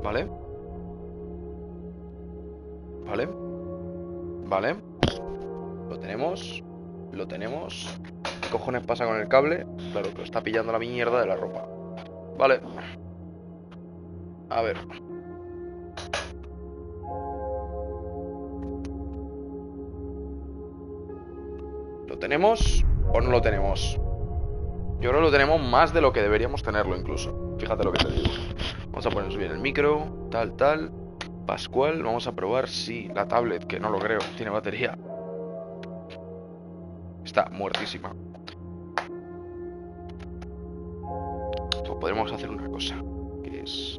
Vale. Vale. Vale. Lo tenemos. Lo tenemos. ¿Qué cojones pasa con el cable? Claro, que lo está pillando la mierda de la ropa. Vale. A ver. ¿Lo tenemos o no lo tenemos? Yo creo que lo tenemos más de lo que deberíamos tenerlo incluso. Fíjate lo que te digo. Vamos a poner bien el micro. Tal. Pascual, vamos a probar si la tablet, que no lo creo, tiene batería. Está muertísima. Pues podremos hacer una cosa, que es...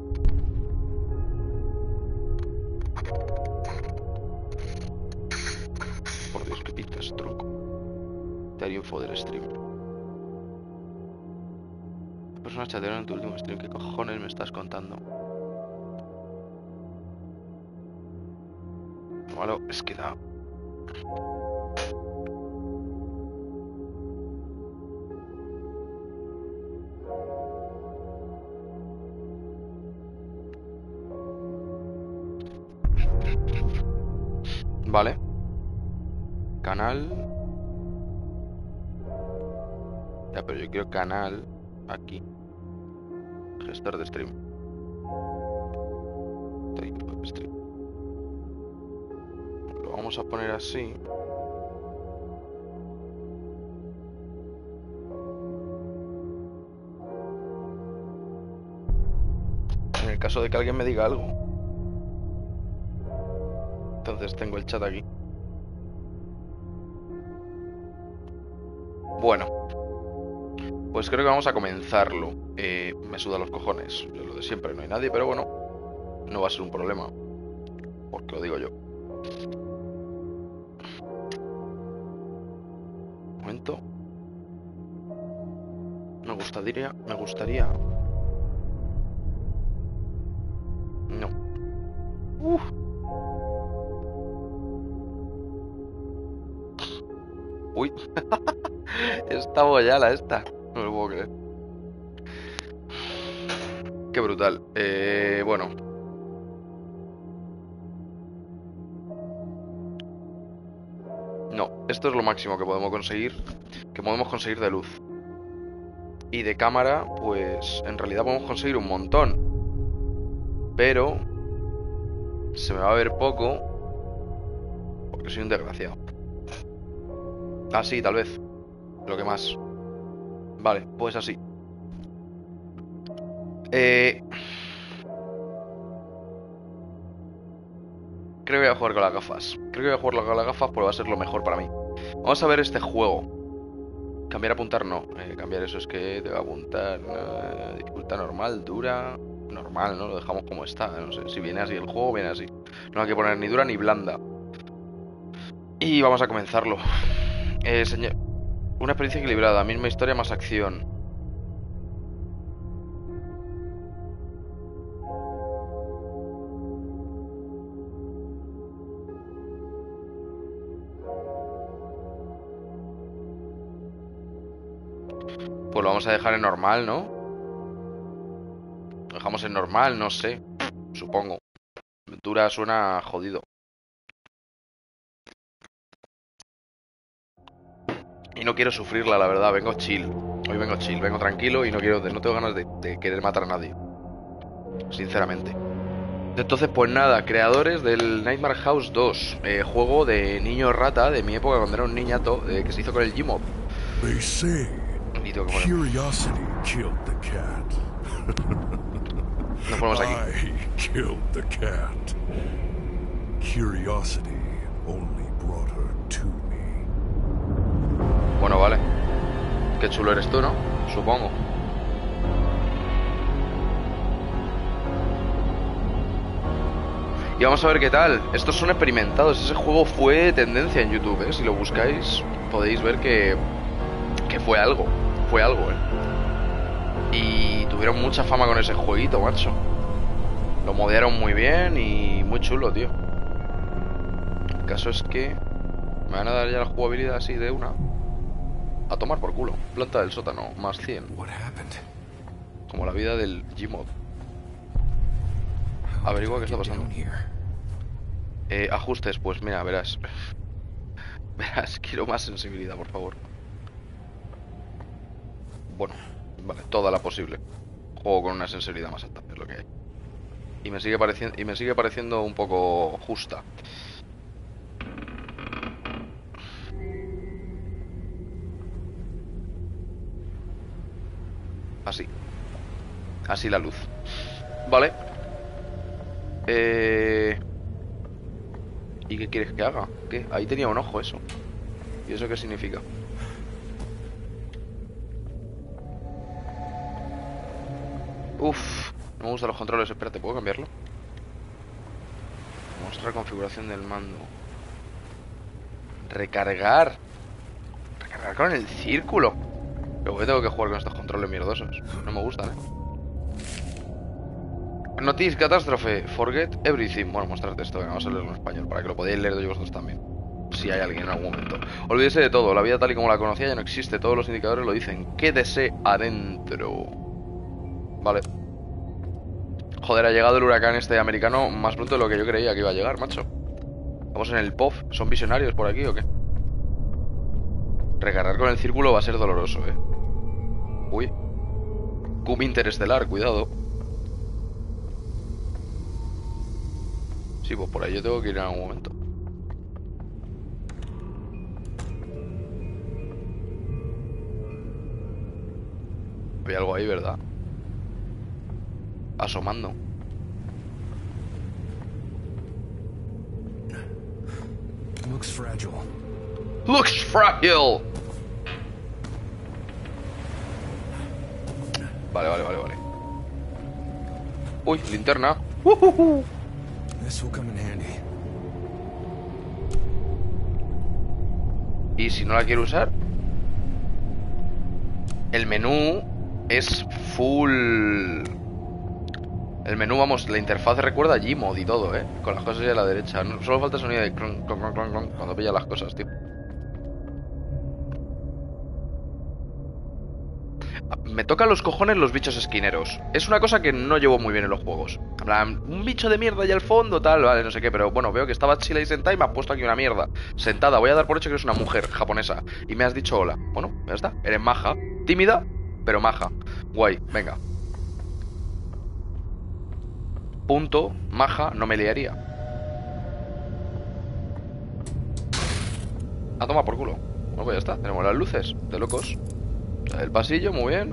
Por Dios, que pinta ese truco. Te haría info del stream. Las personas chatearon en tu último stream. ¿Qué cojones me estás contando? Lo malo es que da... Vale. Canal. Ya, pero yo quiero canal aquí. Gestor de stream. Stream. Lo vamos a poner así. En el caso de que alguien me diga algo. Entonces tengo el chat aquí. Bueno, pues creo que vamos a comenzarlo. Me suda los cojones. Lo de siempre, no hay nadie, pero bueno, no va a ser un problema. Porque lo digo yo. Un momento. Me gustaría. No. Uy. Está bollala esta. No lo puedo creer. Qué brutal. Bueno. No, esto es lo máximo que podemos conseguir. Que podemos conseguir de luz. Y de cámara, pues en realidad podemos conseguir un montón. Pero se me va a ver poco. Porque soy un desgraciado. Ah, sí, tal vez. Lo que más. Vale, pues así. Creo que voy a jugar con las gafas. Creo que voy a jugar con las gafas porque va a ser lo mejor para mí. Vamos a ver este juego. Cambiar, apuntar, no. Cambiar eso es que te va a apuntar. Dificultad normal, dura. Normal, ¿no? Lo dejamos como está. No sé, si viene así el juego, viene así. No hay que poner ni dura ni blanda. Y vamos a comenzarlo. Señor. Una experiencia equilibrada. Misma historia más acción. Pues lo vamos a dejar en normal, ¿no? Lo dejamos en normal, no sé. Supongo. Dura suena jodido. Y no quiero sufrirla, la verdad. Vengo chill. Hoy vengo chill, vengo tranquilo y no tengo ganas de querer matar a nadie. Sinceramente. Entonces, pues nada, creadores del Nightmare House 2. Juego de niño rata de mi época cuando era un niñato, que se hizo con el Gmod. They say curiosity killed the cat. Nos ponemos aquí. I killed the cat. Curiosity only brought her to me. Bueno, vale. Qué chulo eres tú, ¿no? Supongo. Y vamos a ver qué tal. Estos son experimentados. Ese juego fue tendencia en YouTube, ¿eh? Si lo buscáis podéis ver que fue algo. Fue algo, ¿eh? Y tuvieron mucha fama con ese jueguito, macho. Lo modearon muy bien y muy chulo, tío. El caso es que me van a dar ya la jugabilidad así de una. A tomar por culo. Planta del sótano, más 100. Como la vida del Gmod. Averigua qué está pasando. Ajustes, pues mira, verás. Verás, quiero más sensibilidad, por favor. Bueno, vale, toda la posible. Juego con una sensibilidad más alta, es lo que hay. Y me sigue pareciendo un poco justa. Así. Así la luz. Vale. ¿Y qué quieres que haga? ¿Qué? Ahí tenía un ojo eso. ¿Y eso qué significa? Uf, no me gustan los controles. Espérate, ¿puedo cambiarlo? Mostrar configuración del mando. Recargar. Recargar con el círculo. Pero tengo que jugar con estos controles mierdosos. No me gustan, Notice, catástrofe, forget everything. Bueno, mostrarte esto, venga, vamos a leerlo en español para que lo podáis leer de vosotros también. Si hay alguien en algún momento. Olvídese de todo, la vida tal y como la conocía ya no existe. Todos los indicadores lo dicen. Quédese adentro. Vale. Joder, ha llegado el huracán este americano más pronto de lo que yo creía que iba a llegar, macho. Vamos en el POF. ¿Son visionarios por aquí o qué? Recargar con el círculo va a ser doloroso, Uy. Cube interestelar, cuidado. Sí, pues por ahí yo tengo que ir en algún momento. Hay algo ahí, ¿verdad? Asomando. Looks fragile. Looks fragile. Vale. Uy, linterna. This will come in handy. Y si no la quiero usar, el menú es full. El menú, vamos, la interfaz recuerda a Gmod y todo, con las cosas ahí a la derecha. No, solo falta el sonido de clon, clon, clon, clon, clon, cuando pilla las cosas, tío. Me tocan los cojones los bichos esquineros. Es una cosa que no llevo muy bien en los juegos. En plan, un bicho de mierda y al fondo, tal, vale, no sé qué. Pero bueno, veo que estaba Chila y sentada y me ha puesto aquí una mierda sentada, voy a dar por hecho que eres una mujer japonesa y me has dicho hola. Bueno, ya está, eres maja. Tímida, pero maja. Guay, venga. Punto, maja, no me liaría. A tomar por culo. Bueno, pues ya está, tenemos las luces de locos. El pasillo, muy bien.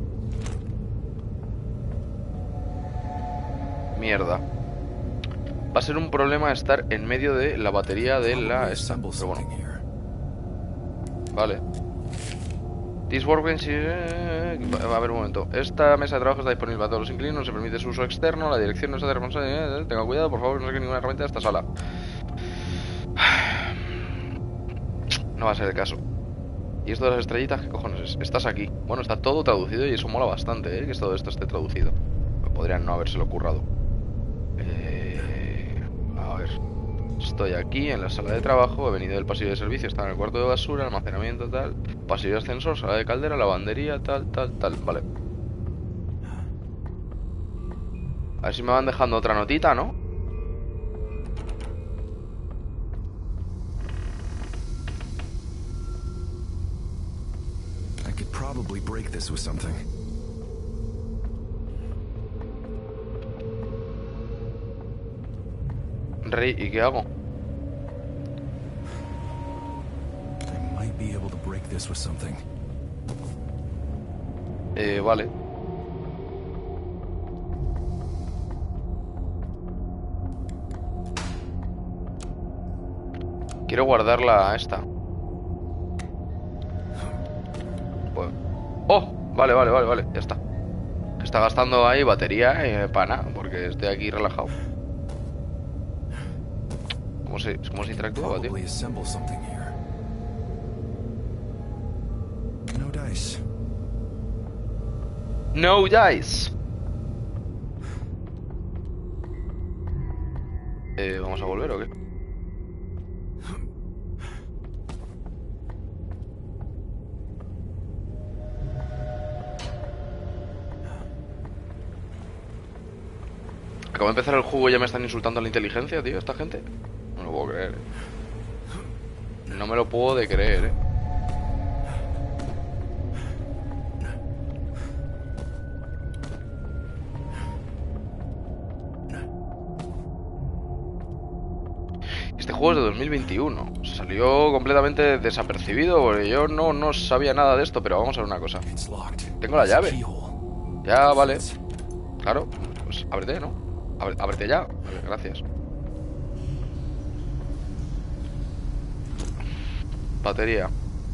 Mierda. Va a ser un problema estar en medio de la batería de la esta. Pero bueno. Vale. This workbench. A ver un momento. Esta mesa de trabajo está disponible para todos los inquilinos. Se permite su uso externo. La dirección no está de responsabilidad. Tenga cuidado, por favor, no saque ninguna herramienta de esta sala. No va a ser el caso. ¿Y esto de las estrellitas? ¿Qué cojones es? Estás aquí. Bueno, está todo traducido y eso mola bastante, que todo esto esté traducido. Podrían no habérselo currado. A ver. Estoy aquí en la sala de trabajo. He venido del pasillo de servicio. Está en el cuarto de basura, almacenamiento, tal. Pasillo de ascensor, sala de caldera, lavandería, tal. Vale. A ver si me van dejando otra notita, ¿no? Probably break this with something. Rey, ¿y qué hago? I might be able to break this with something. Vale. Quiero guardarla esta. Pues... ¡Oh! Vale, ya está. Está gastando ahí batería para nada, porque estoy aquí relajado. ¿Cómo se interactuaba, tío? No dice. ¿Vamos a volver o qué? Acabo de empezar el juego y ya me están insultando a la inteligencia, tío, esta gente. No me lo puedo creer, No me lo puedo de creer, Este juego es de 2021. Salió completamente desapercibido porque yo no sabía nada de esto, pero vamos a ver una cosa. Tengo la llave. Ya, vale. Claro, pues ábrete, ¿no? Ábrete ya. Vale, gracias. Batería.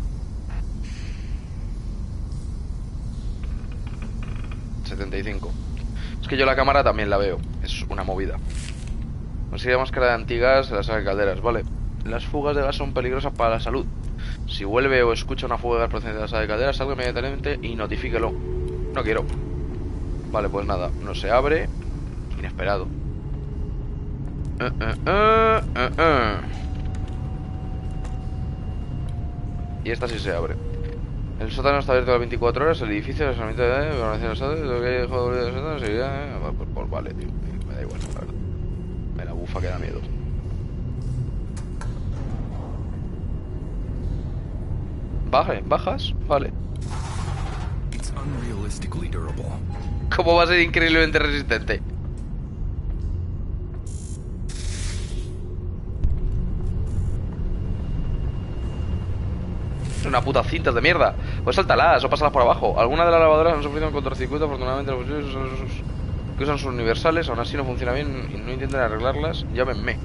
$75. Es que yo la cámara también la veo. Es una movida. Consigue máscara de antigas en la sala de calderas. Vale. Las fugas de gas son peligrosas para la salud. Si vuelve o escucha una fuga de gas procedente de la sala de calderas, salga inmediatamente y notifíquelo. No quiero. Vale, pues nada. No se abre. Inesperado. Y esta sí se abre. El sótano está abierto a las 24 horas. El edificio de estacionamiento de pues vale, tío. Me da igual, la verdad. Me la bufa que da miedo. ¿Bajas? Vale. ¿Cómo va a ser increíblemente resistente? Una puta cintas de mierda. Pues sáltalas o pásalas por abajo. Algunas de las lavadoras han sufrido un cortocircuito. Afortunadamente los que usan sus universales aún así no funciona bien y no intenten arreglarlas. Llámenme.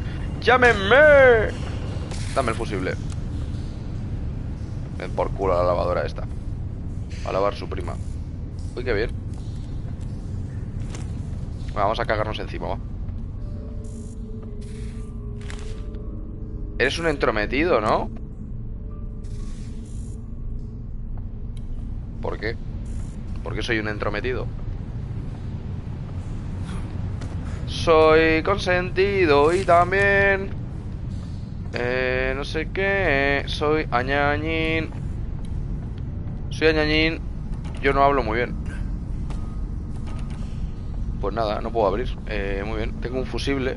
Dame el fusible. Ven por culo a la lavadora esta. A lavar su prima. Uy, qué bien. Bueno, vamos a cagarnos encima, va. Eres un entrometido, ¿no? ¿Por qué? ¿Por qué soy un entrometido? Soy consentido y también no sé qué. Soy añañín. Yo no hablo muy bien. Pues nada, no puedo abrir. Muy bien, tengo un fusible.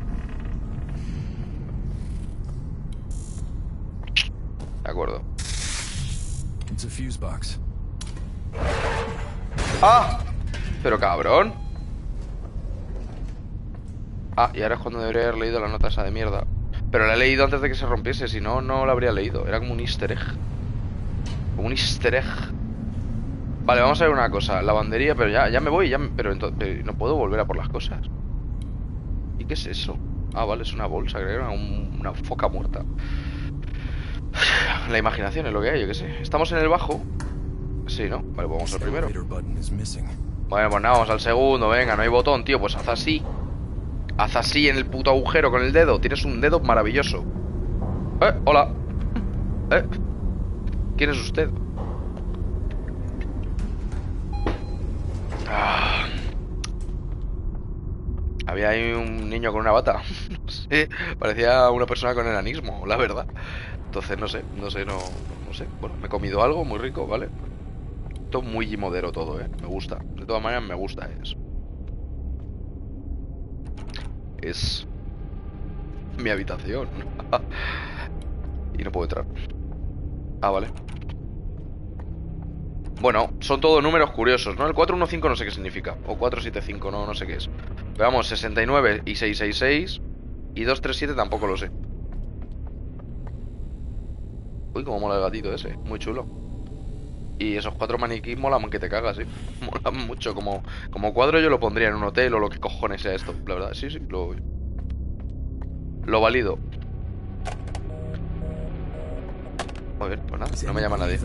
De acuerdo. ¡Ah! Pero cabrón. Ah, y ahora es cuando debería haber leído la nota esa de mierda. Pero la he leído antes de que se rompiese. Si no, no la habría leído. Era como un easter egg. Como un easter egg. Vale, vamos a ver una cosa. Lavandería, pero ya me voy. Pero entonces no puedo volver a por las cosas. ¿Y qué es eso? Ah, vale, es una bolsa. Creo que era una foca muerta. La imaginación es lo que hay, yo qué sé. Estamos en el bajo. Sí, ¿no? Vale, pues vamos al primero. Bueno, pues nada, vamos al segundo. Venga, no hay botón, tío. Pues haz así. Haz así en el puto agujero con el dedo. Tienes un dedo maravilloso. Hola. ¿Quién es usted? Había ahí un niño con una bata. No sé, parecía una persona con enanismo, la verdad. Entonces no sé. Bueno, me he comido algo muy rico, ¿vale? Esto es muy modero todo, me gusta. De todas maneras me gusta. Es mi habitación. Y no puedo entrar. Ah, vale. Bueno, son todos números curiosos, ¿no? El 415 no sé qué significa. O 475, no sé qué es. Pero vamos, 69 y 666. Y 237 tampoco lo sé. Uy, cómo mola el gatito ese. Muy chulo. Y esos 4 maniquís molan que te cagas, sí. Molan mucho. Como cuadro yo lo pondría en un hotel o lo que cojones sea esto. La verdad, sí, lo valido. A ver, pues nada, no me llama nadie.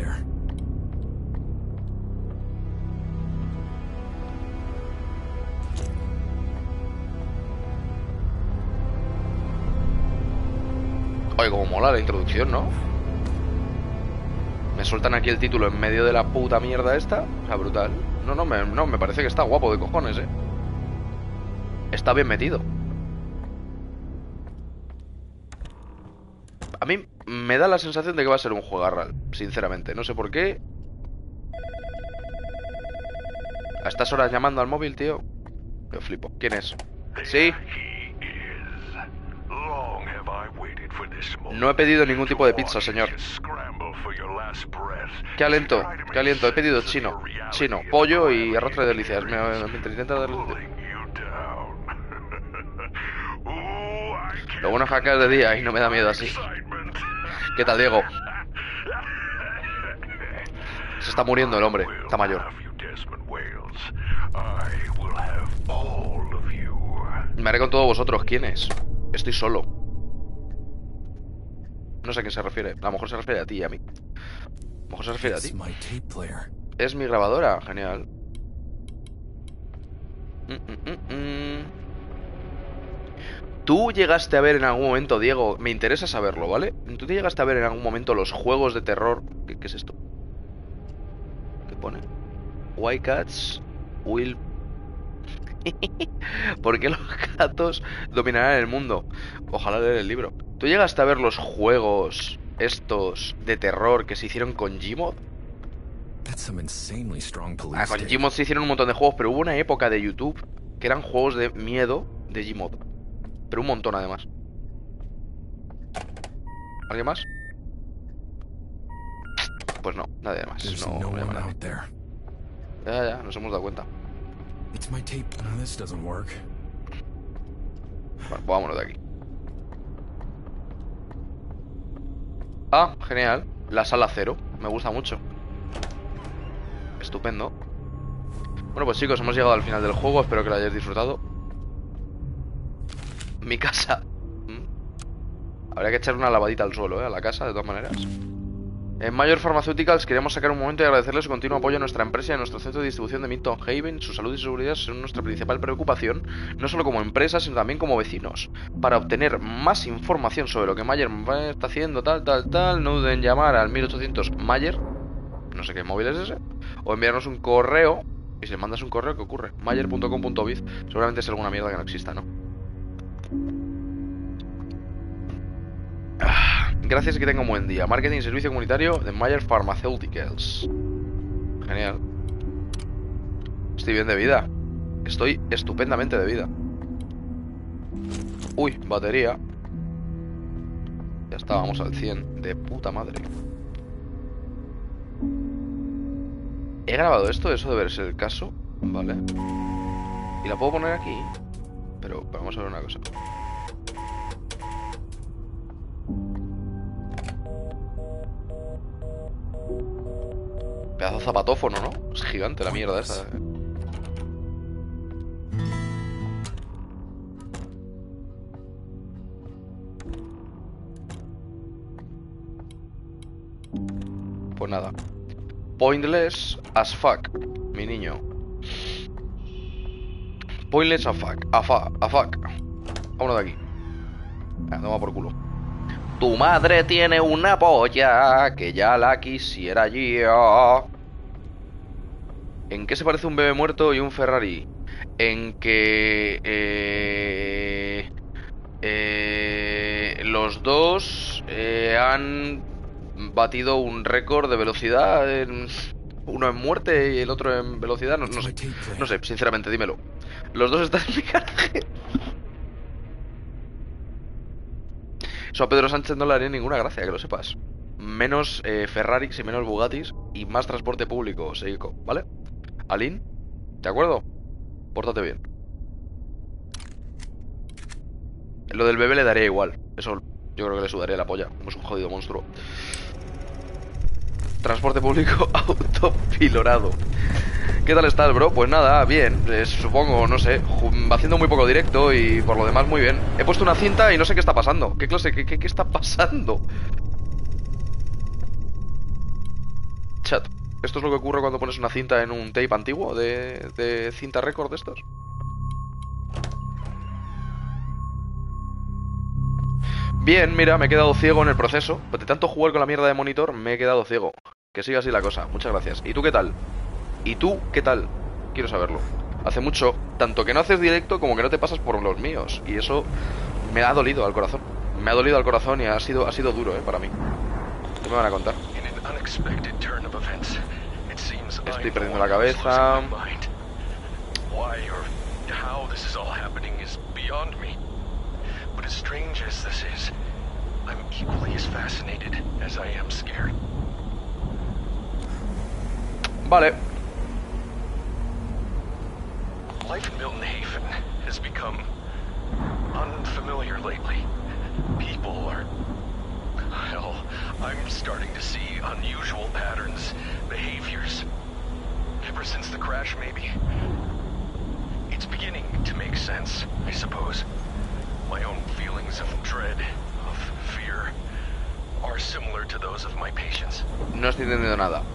Oye, como mola la introducción, ¿no? Me sueltan aquí el título en medio de la puta mierda esta. O sea, brutal. No, me parece que está guapo de cojones, Está bien metido. A mí me da la sensación de que va a ser un juegarral, sinceramente. No sé por qué. A estas horas llamando al móvil, tío. Yo flipo. ¿Quién es? Sí. No he pedido ningún tipo de pizza, señor. Qué aliento, qué aliento. He pedido chino. Chino, pollo y arroz de delicias. Mientras intenta darle... Lo bueno es que acá es de día y no me da miedo así. ¿Qué tal, Diego? Se está muriendo el hombre, está mayor. Me haré con todos vosotros. ¿Quién es? Estoy solo. No sé a quién se refiere. A lo mejor se refiere a ti y a mí. A lo mejor se refiere a ti. Es mi grabadora. Genial. Tú llegaste a ver en algún momento, Diego, me interesa saberlo, ¿vale? ¿Tú te llegaste a ver en algún momento los juegos de terror? ¿Qué es esto? ¿Qué pone? Why cats will... ¿Por qué los gatos dominarán el mundo? Ojalá leer el libro. ¿Tú llegaste a ver los juegos estos de terror que se hicieron con Gmod? Con Gmod se hicieron un montón de juegos, pero hubo una época de YouTube que eran juegos de miedo de Gmod. Pero un montón además. ¿Alguien más? Pues no, nadie más. No llama nadie. Ya, nos hemos dado cuenta. Bueno, vámonos de aquí. Ah, genial. La sala 0. Me gusta mucho. Estupendo. Bueno, pues chicos, hemos llegado al final del juego. Espero que lo hayáis disfrutado. Mi casa. Habría que echar una lavadita al suelo, a la casa, de todas maneras. En Major Pharmaceuticals queremos sacar un momento y agradecerles su continuo apoyo a nuestra empresa y a nuestro centro de distribución de Midtown Haven. Su salud y seguridad son nuestra principal preocupación, no solo como empresa, sino también como vecinos. Para obtener más información sobre lo que Major está haciendo, no duden en llamar al 1800 Major, no sé qué móvil es ese, o enviarnos un correo. Y si le mandas un correo, ¿qué ocurre? Major.com.biz. Seguramente es alguna mierda que no exista, ¿no? Gracias y que tenga un buen día. Marketing y servicio comunitario de Major Pharmaceuticals. Genial. Estoy bien de vida. Estoy estupendamente de vida. Uy, batería. Ya estábamos al 100. De puta madre. He grabado esto, eso debe ser el caso. Vale. Y la puedo poner aquí. Pero vamos a ver una cosa. Pedazo de zapatófono, ¿no? Es gigante la mierda esa. Pues nada. Pointless as fuck, mi niño. Pointless as fuck. A fuck. Vámonos de aquí. Toma por culo. Tu madre tiene una polla que ya la quisiera yo. ¿En qué se parece un bebé muerto y un Ferrari? En que los dos han batido un récord de velocidad. Uno en muerte y el otro en velocidad. No sé, sinceramente, dímelo. Los dos están en mi garaje. Eso a Pedro Sánchez no le haría ninguna gracia, que lo sepas. Menos Ferraris y menos Bugattis y más transporte público, Seiko, ¿vale? Aline, ¿de acuerdo? Pórtate bien. Lo del bebé le daría igual. Eso yo creo que le sudaría la polla. Como es un jodido monstruo. Transporte público autopilorado. ¿Qué tal estás, bro? Pues nada, bien, supongo, no sé, haciendo muy poco directo y por lo demás muy bien. He puesto una cinta y no sé qué está pasando. ¿Qué clase? ¿Qué está pasando? Chat, ¿esto es lo que ocurre cuando pones una cinta en un tape antiguo de cinta récord de estos? Bien, mira, me he quedado ciego en el proceso. De tanto jugar con la mierda de monitor, me he quedado ciego. Que siga así la cosa, muchas gracias. ¿Y tú qué tal? ¿Y tú qué tal? Quiero saberlo. Hace mucho, tanto que no haces directo como que no te pasas por los míos. Y eso me ha dolido al corazón. Me ha dolido al corazón y ha sido duro, para mí. ¿Qué me van a contar? Estoy perdiendo la cabeza. how this is all happening is beyond me. But as strange as this is, I'm equally as fascinated as I am scared. Vale. Life in Milton Haven has become unfamiliar lately. People are... Hell, I'm starting to see unusual patterns, behaviors. Ever since the crash, maybe. It's beginning to make sense, I suppose. My own feelings of dread, of fear, are similar to those of my patients. No estoy entendiendo nada.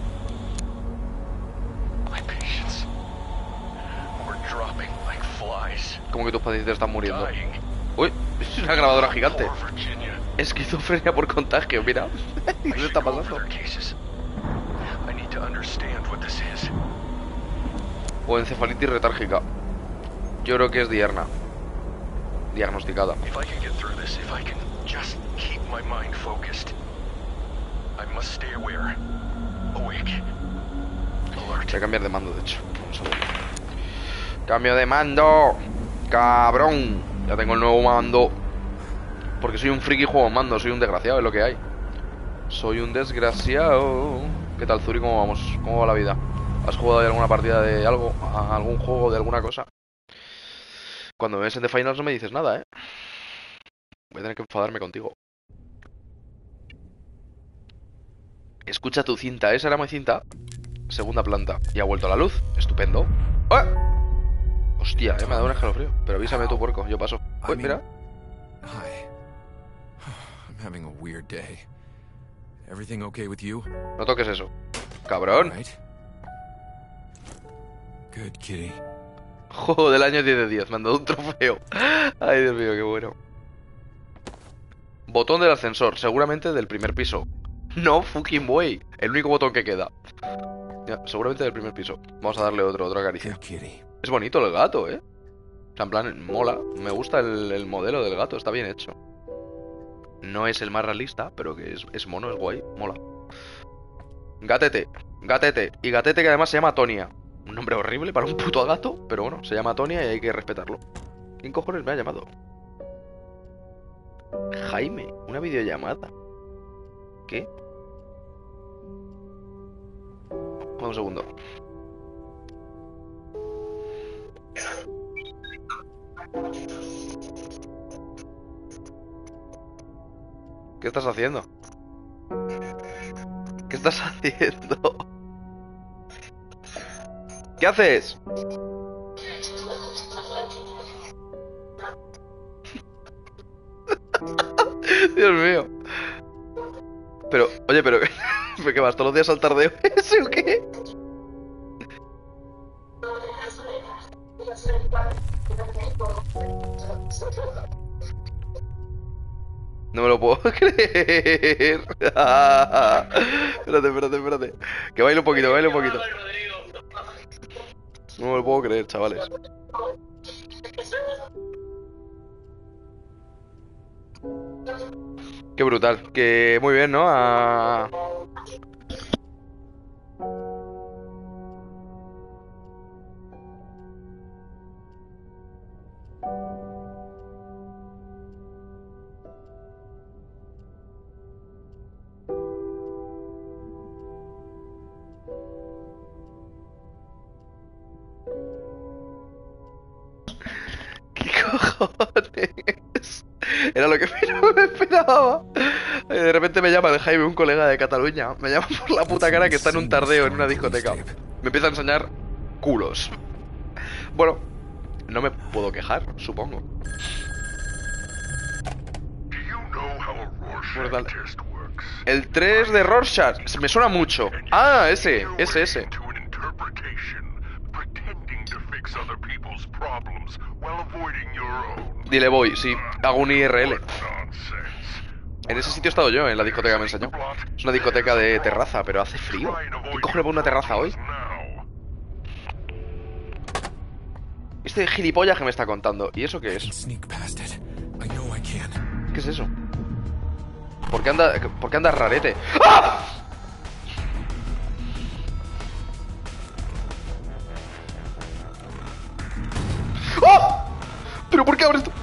My patients were dropping like flies. Como que tus pacientes están muriendo. Dying. Uy, es una grabadora gigante. Poor Virginia. Esquizofrenia por contagio, mira. ¿Qué I se should está go over pasando? their cases. I need to understand what this is. O encefalitis retárgica. Yo creo que es diarna. Diagnosticada. If I can get through this, if I can just keep my mind focused. I must stay aware. Awake. Alert. Voy a cambiar de mando, de hecho. Vamos a ver. Cambio de mando. Cabrón. Ya tengo el nuevo mando. Porque soy un friki y juego en mando. Soy un desgraciado, es lo que hay. Soy un desgraciado. ¿Qué tal, Zuri? ¿Cómo vamos? ¿Cómo va la vida? ¿Has jugado alguna partida de algo? ¿A algún juego de alguna cosa? Cuando me ves en The Finals no me dices nada, ¿eh? Voy a tener que enfadarme contigo. Escucha tu cinta. Esa era mi cinta. Segunda planta. Y ha vuelto a la luz. Estupendo. ¡Ah! Hostia, me ha dado un escalofrío. Pero avísame tu puerco, yo paso. Uy, mira. Hi. I'm having a weird day. Everything okay with you? No toques eso. Cabrón. Right. Good kitty. Juego del año 10 de 10. Me han dado un trofeo. Ay, Dios mío, qué bueno. Botón del ascensor. Seguramente del primer piso. No fucking way. El único botón que queda. Ya, seguramente del primer piso. Vamos a darle otra caricia. Good kitty. Es bonito el gato, ¿eh? O sea, en plan, mola. Me gusta el modelo del gato. Está bien hecho. No es el más realista, pero que es mono, es guay. Mola. Gatete. Gatete. Y gatete que además se llama Tonia. Un nombre horrible para un puto gato. Pero bueno, se llama Tonia y hay que respetarlo. ¿Quién cojones me ha llamado? Jaime. Una videollamada. ¿Qué? Un segundo. ¿Qué estás haciendo? ¿Qué estás haciendo? ¿Qué haces? Dios mío. Pero, oye, pero ¿qué vas todos los días al tardeo ese o qué? No me lo puedo creer. Espérate. Que baile un poquito, baile un poquito. No me lo puedo creer, chavales. Qué brutal. Que muy bien, ¿no? ¿Qué cojones? Era lo que no me esperaba. De repente me llama el Jaime, un colega de Cataluña. Me llama por la puta cara que está en un tardeo en una discoteca. Me empieza a enseñar culos. Bueno, no me puedo quejar, supongo. Brutal. El 3 de Rorschach. Me suena mucho. Ah, ese. Dile voy, sí, hago un IRL. En ese sitio he estado yo, en la discoteca que me enseñó. Es una discoteca de terraza, pero hace frío. ¿Qué cojones pone una terraza hoy? Este gilipollas que me está contando. ¿Y eso qué es? ¿Qué es eso? ¿Por qué anda rarete? ¡Ah! ¡Oh! ¿Pero por qué abres esto?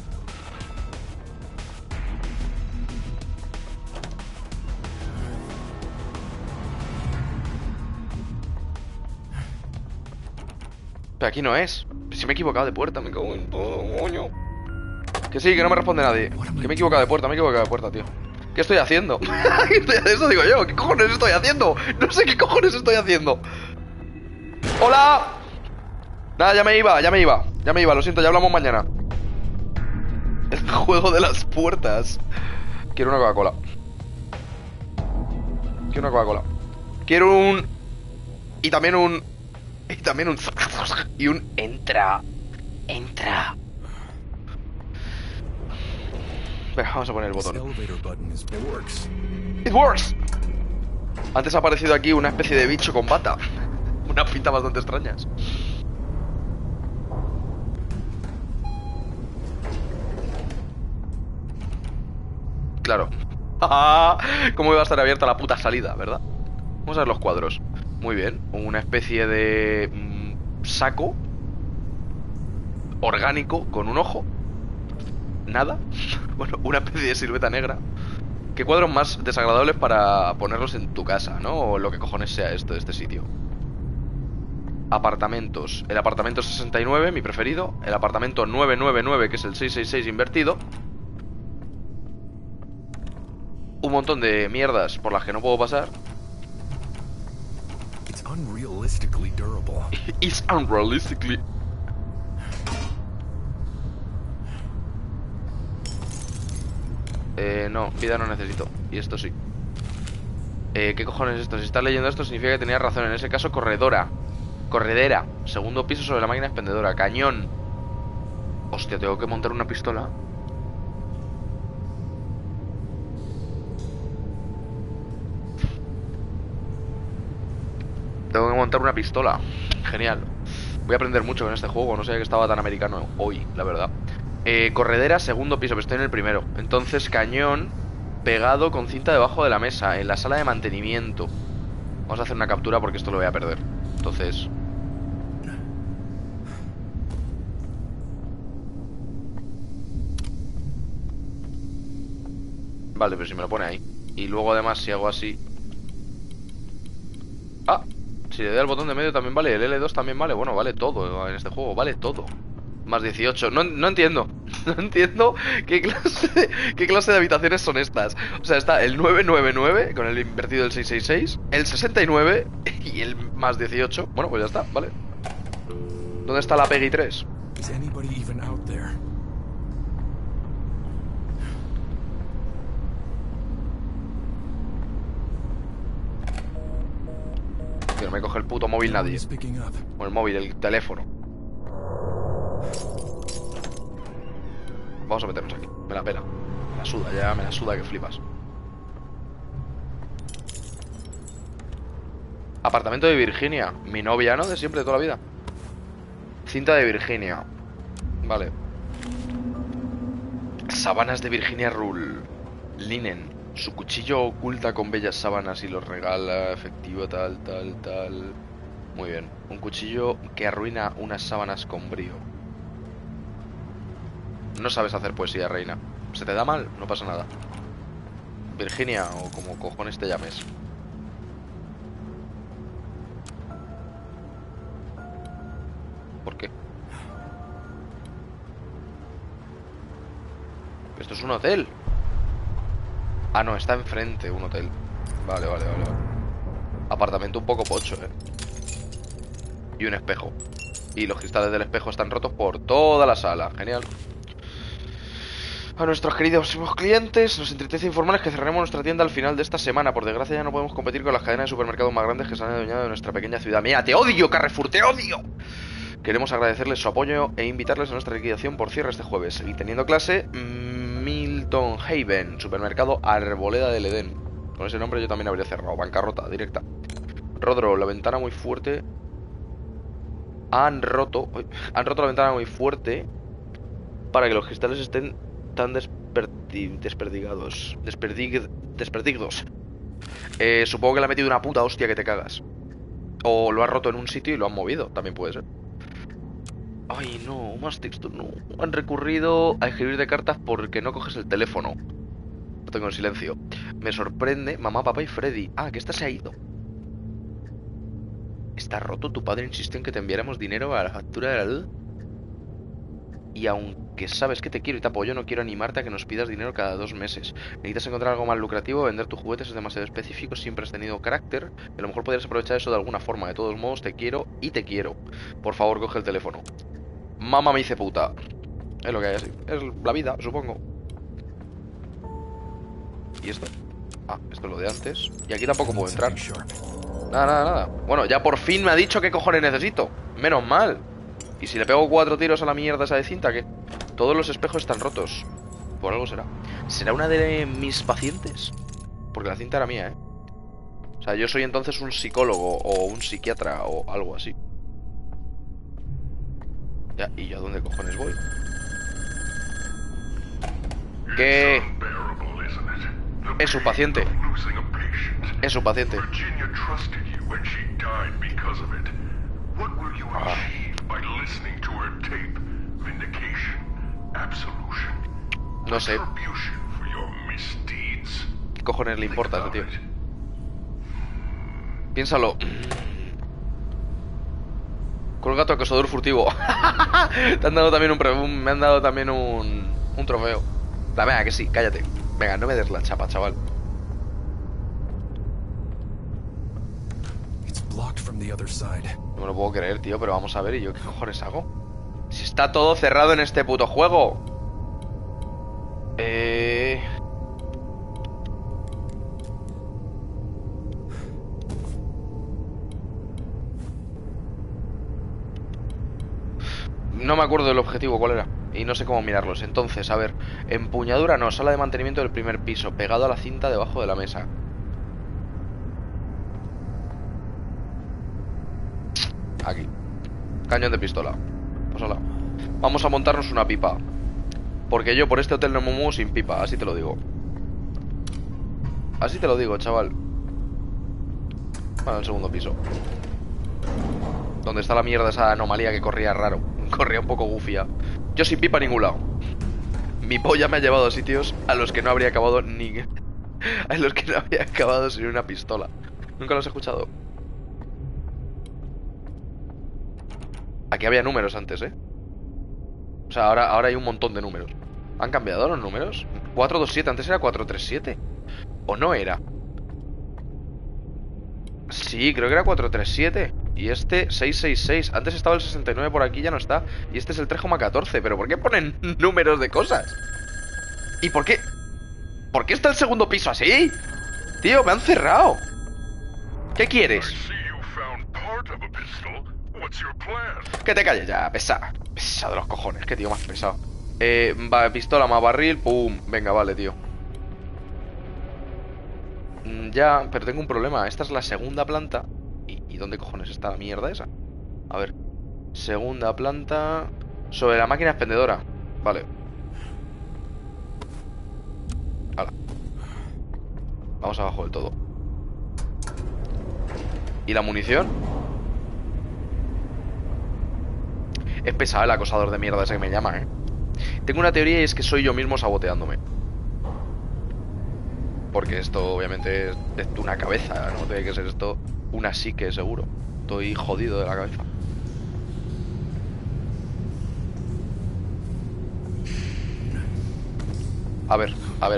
Pero aquí no es. Si me he equivocado de puerta, me cago en todo, coño. Que sí, que no me responde nadie. Que me he equivocado de puerta, tío. ¿Qué estoy haciendo? Eso digo yo. ¿Qué cojones estoy haciendo? No sé qué cojones estoy haciendo. ¡Hola! Nada, ya me iba, lo siento, ya hablamos mañana. El juego de las puertas. Quiero una Coca-Cola. Quiero un... Y también un... Y un... Entra. Venga, vamos a poner el botón. It works. Antes ha aparecido aquí una especie de bicho con bata. Unas pintas bastante extrañas. Claro. ¿Cómo iba a estar abierta la puta salida, verdad? Vamos a ver los cuadros. Muy bien. Una especie de... saco orgánico con un ojo. Nada. Bueno, una especie de silueta negra. ¿Qué cuadros más desagradables para ponerlos en tu casa, no? O lo que cojones sea esto de este sitio. Apartamentos. El apartamento 69, mi preferido. El apartamento 999, que es el 666 invertido. Un montón de mierdas por las que no puedo pasar. It's unrealistically durable. It's unrealistically... no, vida no necesito. Y esto sí. ¿Qué cojones es esto? Si estás leyendo esto significa que tenías razón. En ese caso, corredera. Corredera. Segundo piso sobre la máquina expendedora. Cañón. Hostia, tengo que montar una pistola. Tengo que montar una pistola. Genial. Voy a aprender mucho en este juego. No sabía que estaba tan americano hoy, la verdad. Corredera, segundo piso, pero estoy en el primero. Entonces, cañón pegado con cinta debajo de la mesa, en la sala de mantenimiento. Vamos a hacer una captura porque esto lo voy a perder. Entonces... Vale, pero si me lo pone ahí. Y luego además si hago así... Ah, si le doy al botón de medio también vale. El L2 también vale. Bueno, vale todo en este juego, vale todo. Más 18, no entiendo. No entiendo qué clase de habitaciones son estas. O sea, está el 999 con el invertido del 666, el 69 y el más 18. Bueno, pues ya está, vale. ¿Dónde está la Peggy 3? Is anybody even out there? Que no me coge el puto móvil nadie. O el móvil, el teléfono. Vamos a meternos aquí. Me la pela. Me la suda, ya me la suda que flipas. Apartamento de Virginia. Mi novia, ¿no? De siempre, de toda la vida. Cinta de Virginia. Vale. Sábanas de Virginia Rule. Linen. Su cuchillo oculta con bellas sábanas y los regala. Efectivo, tal. Muy bien. Un cuchillo que arruina unas sábanas con brío. No sabes hacer poesía, reina. ¿Se te da mal? No pasa nada. Virginia, o como cojones te llames. ¿Por qué? Esto es un hotel. Ah, no, está enfrente un hotel. Vale. Apartamento un poco pocho, Y un espejo. Y los cristales del espejo están rotos por toda la sala. Genial. A nuestros queridos clientes, nos entristece informarles que cerraremos nuestra tienda al final de esta semana. Por desgracia ya no podemos competir con las cadenas de supermercados más grandes que se han adueñado de nuestra pequeña ciudad. ¡Mira, te odio, Carrefour, te odio! Queremos agradecerles su apoyo e invitarles a nuestra liquidación por cierre este jueves. Y teniendo clase, Milton Haven, supermercado Arboleda del Edén. Con ese nombre yo también habría cerrado, bancarrota directa. Rodro, la ventana muy fuerte. Han roto la ventana muy fuerte para que los cristales estén tan desperdigdos. Supongo que le ha metido una puta hostia que te cagas. O lo ha roto en un sitio y lo han movido, también puede ser. Ay, no, más texto, no. Han recurrido a escribirte cartas porque no coges el teléfono. Lo tengo en silencio. Me sorprende, mamá, papá y Freddy. Ah, que esta se ha ido. Está roto, tu padre insistió en que te enviáramos dinero a la factura de la luz. Y aunque sabes que te quiero y te apoyo, no quiero animarte a que nos pidas dinero cada 2 meses. Necesitas encontrar algo más lucrativo, vender tus juguetes es demasiado específico, siempre has tenido carácter. Y a lo mejor podrías aprovechar eso de alguna forma. De todos modos, te quiero y te quiero. Por favor, coge el teléfono. Mamá me hice puta. Es lo que hay así. Es la vida, supongo. ¿Y esto? Ah, esto es lo de antes. Y aquí tampoco puedo entrar. Nada, nada, nada. Bueno, ya por fin me ha dicho qué cojones necesito. Menos mal. Y si le pego 4 tiros a la mierda esa de cinta, ¿qué? Todos los espejos están rotos. Por algo será. ¿Será una de mis pacientes? Porque la cinta era mía, ¿eh? O sea, yo soy entonces un psicólogo o un psiquiatra o algo así. Ya, ¿y yo a dónde cojones voy? ¿Qué? Es su paciente. Es su paciente. Ah. No sé. ¿Qué cojones le importa a ese tío? Piénsalo. Colga tu acosador furtivo. Te han dado también me han dado también un trofeo. La venga, que sí, cállate. Venga, no me des la chapa, chaval. No me lo puedo creer, tío, pero vamos a ver, ¿y yo qué cojones hago? Si está todo cerrado en este puto juego. No me acuerdo del objetivo, ¿cuál era? Y no sé cómo mirarlos. Entonces, a ver, empuñadura no, sala de mantenimiento del primer piso, pegado a la cinta debajo de la mesa. Aquí. Cañón de pistola. Pues hala. Vamos a montarnos una pipa. Porque yo por este hotel no me muevo sin pipa, así te lo digo. Así te lo digo, chaval. Bueno, el segundo piso. Donde está la mierda esa anomalía que corría raro. Corría un poco gufia. Yo sin pipa a ningún lado. Mi polla me ha llevado a sitios a los que no habría acabado ni... a los que no habría acabado sin una pistola. Nunca los he escuchado. Aquí había números antes, ¿eh? O sea, ahora hay un montón de números. ¿Han cambiado los números? 427, antes era 437. ¿O no era? Sí, creo que era 437. Y este 666. Antes estaba el 69 por aquí, ya no está. Y este es el 3,14. ¿Pero por qué ponen números de cosas? ¿Y por qué? ¿Por qué está el segundo piso así? Tío, me han cerrado. ¿Qué quieres? Que te calles ya, pesado. Pesado de los cojones, qué tío más pesado. Pistola más barril, pum. Venga, vale, tío. Ya, pero tengo un problema. Esta es la segunda planta. ¿Y dónde cojones está la mierda esa? A ver. Segunda planta. Sobre la máquina expendedora. Vale. Hala. Vamos abajo del todo. ¿Y la munición? Es pesado el acosador de mierda ese que me llama, ¿eh? Tengo una teoría y es que soy yo mismo saboteándome. Porque esto obviamente es de una cabeza, ¿no? Tiene que ser esto una psique, seguro. Estoy jodido de la cabeza. A ver.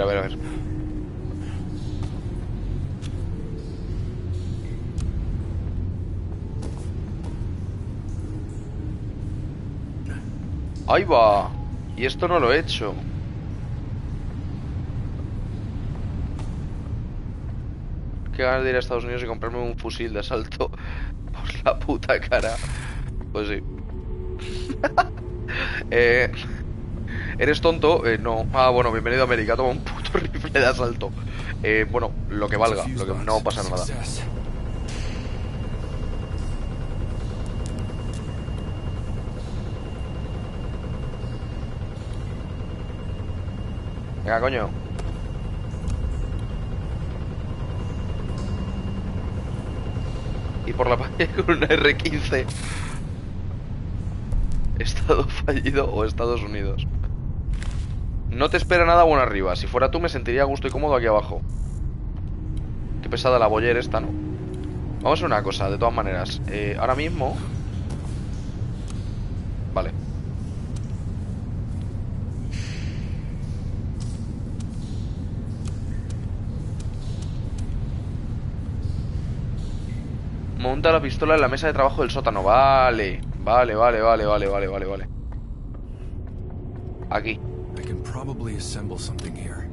Ahí va. Y esto no lo he hecho. Qué ganas de ir a Estados Unidos y comprarme un fusil de asalto por la puta cara. Pues sí. ¿Eres tonto? No. Ah, bueno, bienvenido a América. Toma un puto rifle de asalto. Bueno, lo que valga. Lo que no pasa nada. Venga, coño. Y por la pared con una R15. Estado fallido o Estados Unidos. No te espera nada bueno arriba. Si fuera tú me sentiría a gusto y cómodo aquí abajo. Qué pesada la boller esta, ¿no? Vamos a hacer una cosa, de todas maneras. Ahora mismo... Vale. Monta la pistola en la mesa de trabajo del sótano. Vale. Vale. Aquí. I can probably assemble something here.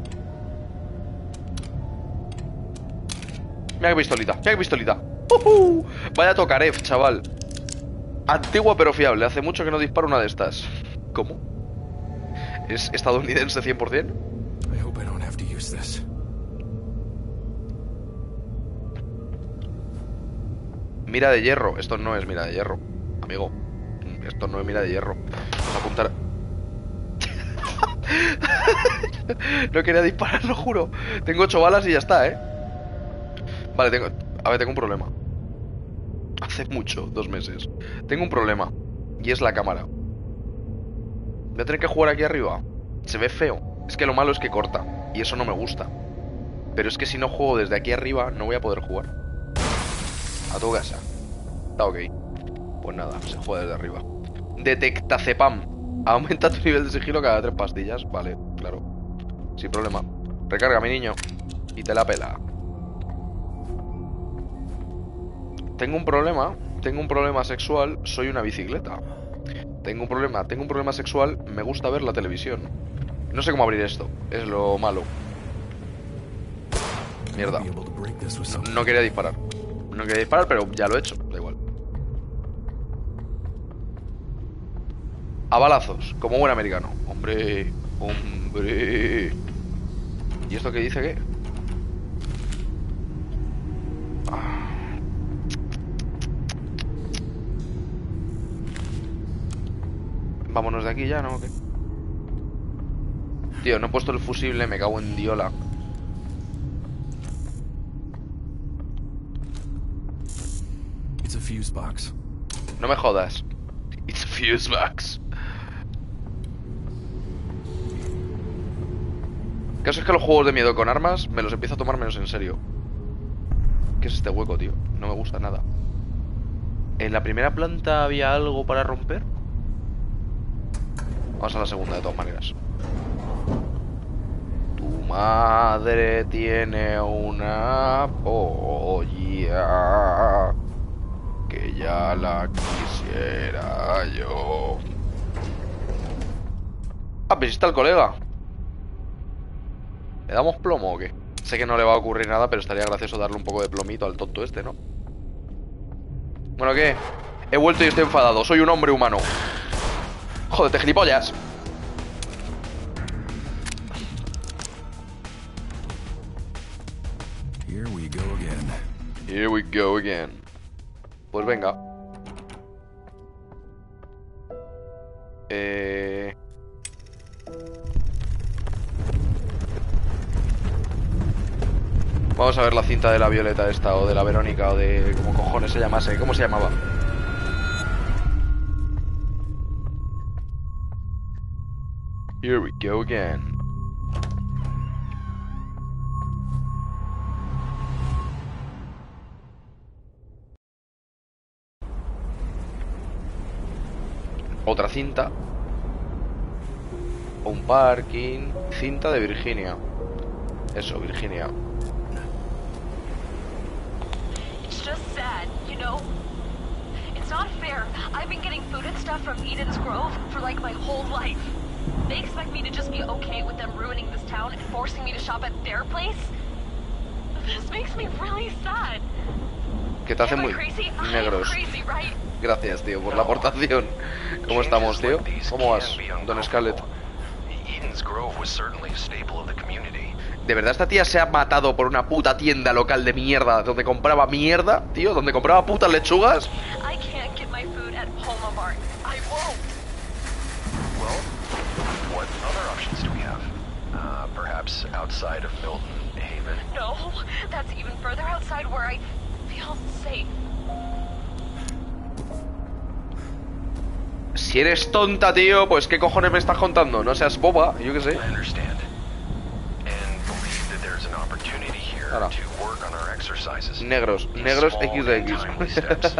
Mira qué pistolita, mira qué pistolita. Vaya Tokarev, chaval. Antigua pero fiable. Hace mucho que no disparo una de estas. ¿Cómo? ¿Es estadounidense 100%? I hope I don't have to use this. Mira de hierro. Esto no es mira de hierro, amigo. Esto no es mira de hierro. Vamos a apuntar. No quería disparar, lo juro. Tengo 8 balas y ya está, ¿eh? Vale, tengo un problema. Hace mucho, 2 meses. Tengo un problema. Y es la cámara. Voy a tener que jugar aquí arriba. Se ve feo. Es que lo malo es que corta. Y eso no me gusta. Pero es que si no juego desde aquí arriba, no voy a poder jugar. A tu casa. Está ok. Pues nada, se juega desde arriba. Detectacepam. Aumenta tu nivel de sigilo cada 3 pastillas. Vale, claro. Sin problema. Recarga, mi niño. Y te la pela. Tengo un problema sexual. Soy una bicicleta. Tengo un problema sexual. Me gusta ver la televisión. No sé cómo abrir esto. Es lo malo. Mierda. No quería disparar. No quería disparar, pero ya lo he hecho. Da igual. A balazos, como buen americano. Hombre. ¿Y esto qué dice qué? Vámonos de aquí ya, ¿no? ¿Qué? Tío, no he puesto el fusible, me cago en Diola. It's a fuse box. No me jodas. It's a fuse box. El caso es que los juegos de miedo con armas me los empiezo a tomar menos en serio. ¿Qué es este hueco, tío? No me gusta nada. ¿En la primera planta había algo para romper? Vamos a la segunda, de todas maneras. Tu madre tiene una polla que ya la quisiera yo. Ah, pero si está el colega. ¿Le damos plomo o qué? Sé que no le va a ocurrir nada, pero estaría gracioso darle un poco de plomito al tonto este, ¿no? Bueno, ¿qué? He vuelto y estoy enfadado. Soy un hombre humano. Jódete, gilipollas. Here we go again. Here we go again. Pues venga. Vamos a ver la cinta de la Violeta esta, o de la Verónica, o de... ¿cómo cojones se llamase? ¿Cómo se llamaba? Here we go again. Otra cinta. Un parking. Cinta de Virginia. Eso, Virginia. It's just sad, you know? It's not fair. I've been getting food and stuff from Eden's Grove for like my whole life. They expect me to just be okay with them ruining this town and forcing me to shop at their place? This makes me really sad. Que te hace muy negros. Gracias, tío, por la aportación. ¿Cómo estamos, tío? ¿Cómo vas, Don Scarlett? ¿De verdad esta tía se ha matado por una puta tienda local de mierda donde compraba mierda, tío? ¿Donde compraba putas lechugas? Outside of Milton Haven. No, that's even further outside where I feel safe. Si eres tonta, tío, pues ¿qué cojones me estás contando? No seas boba, yo qué sé. I understand. And believe that there's an opportunity here Ahora. to work on our exercises. Negros, in negros small X de and X. timely steps.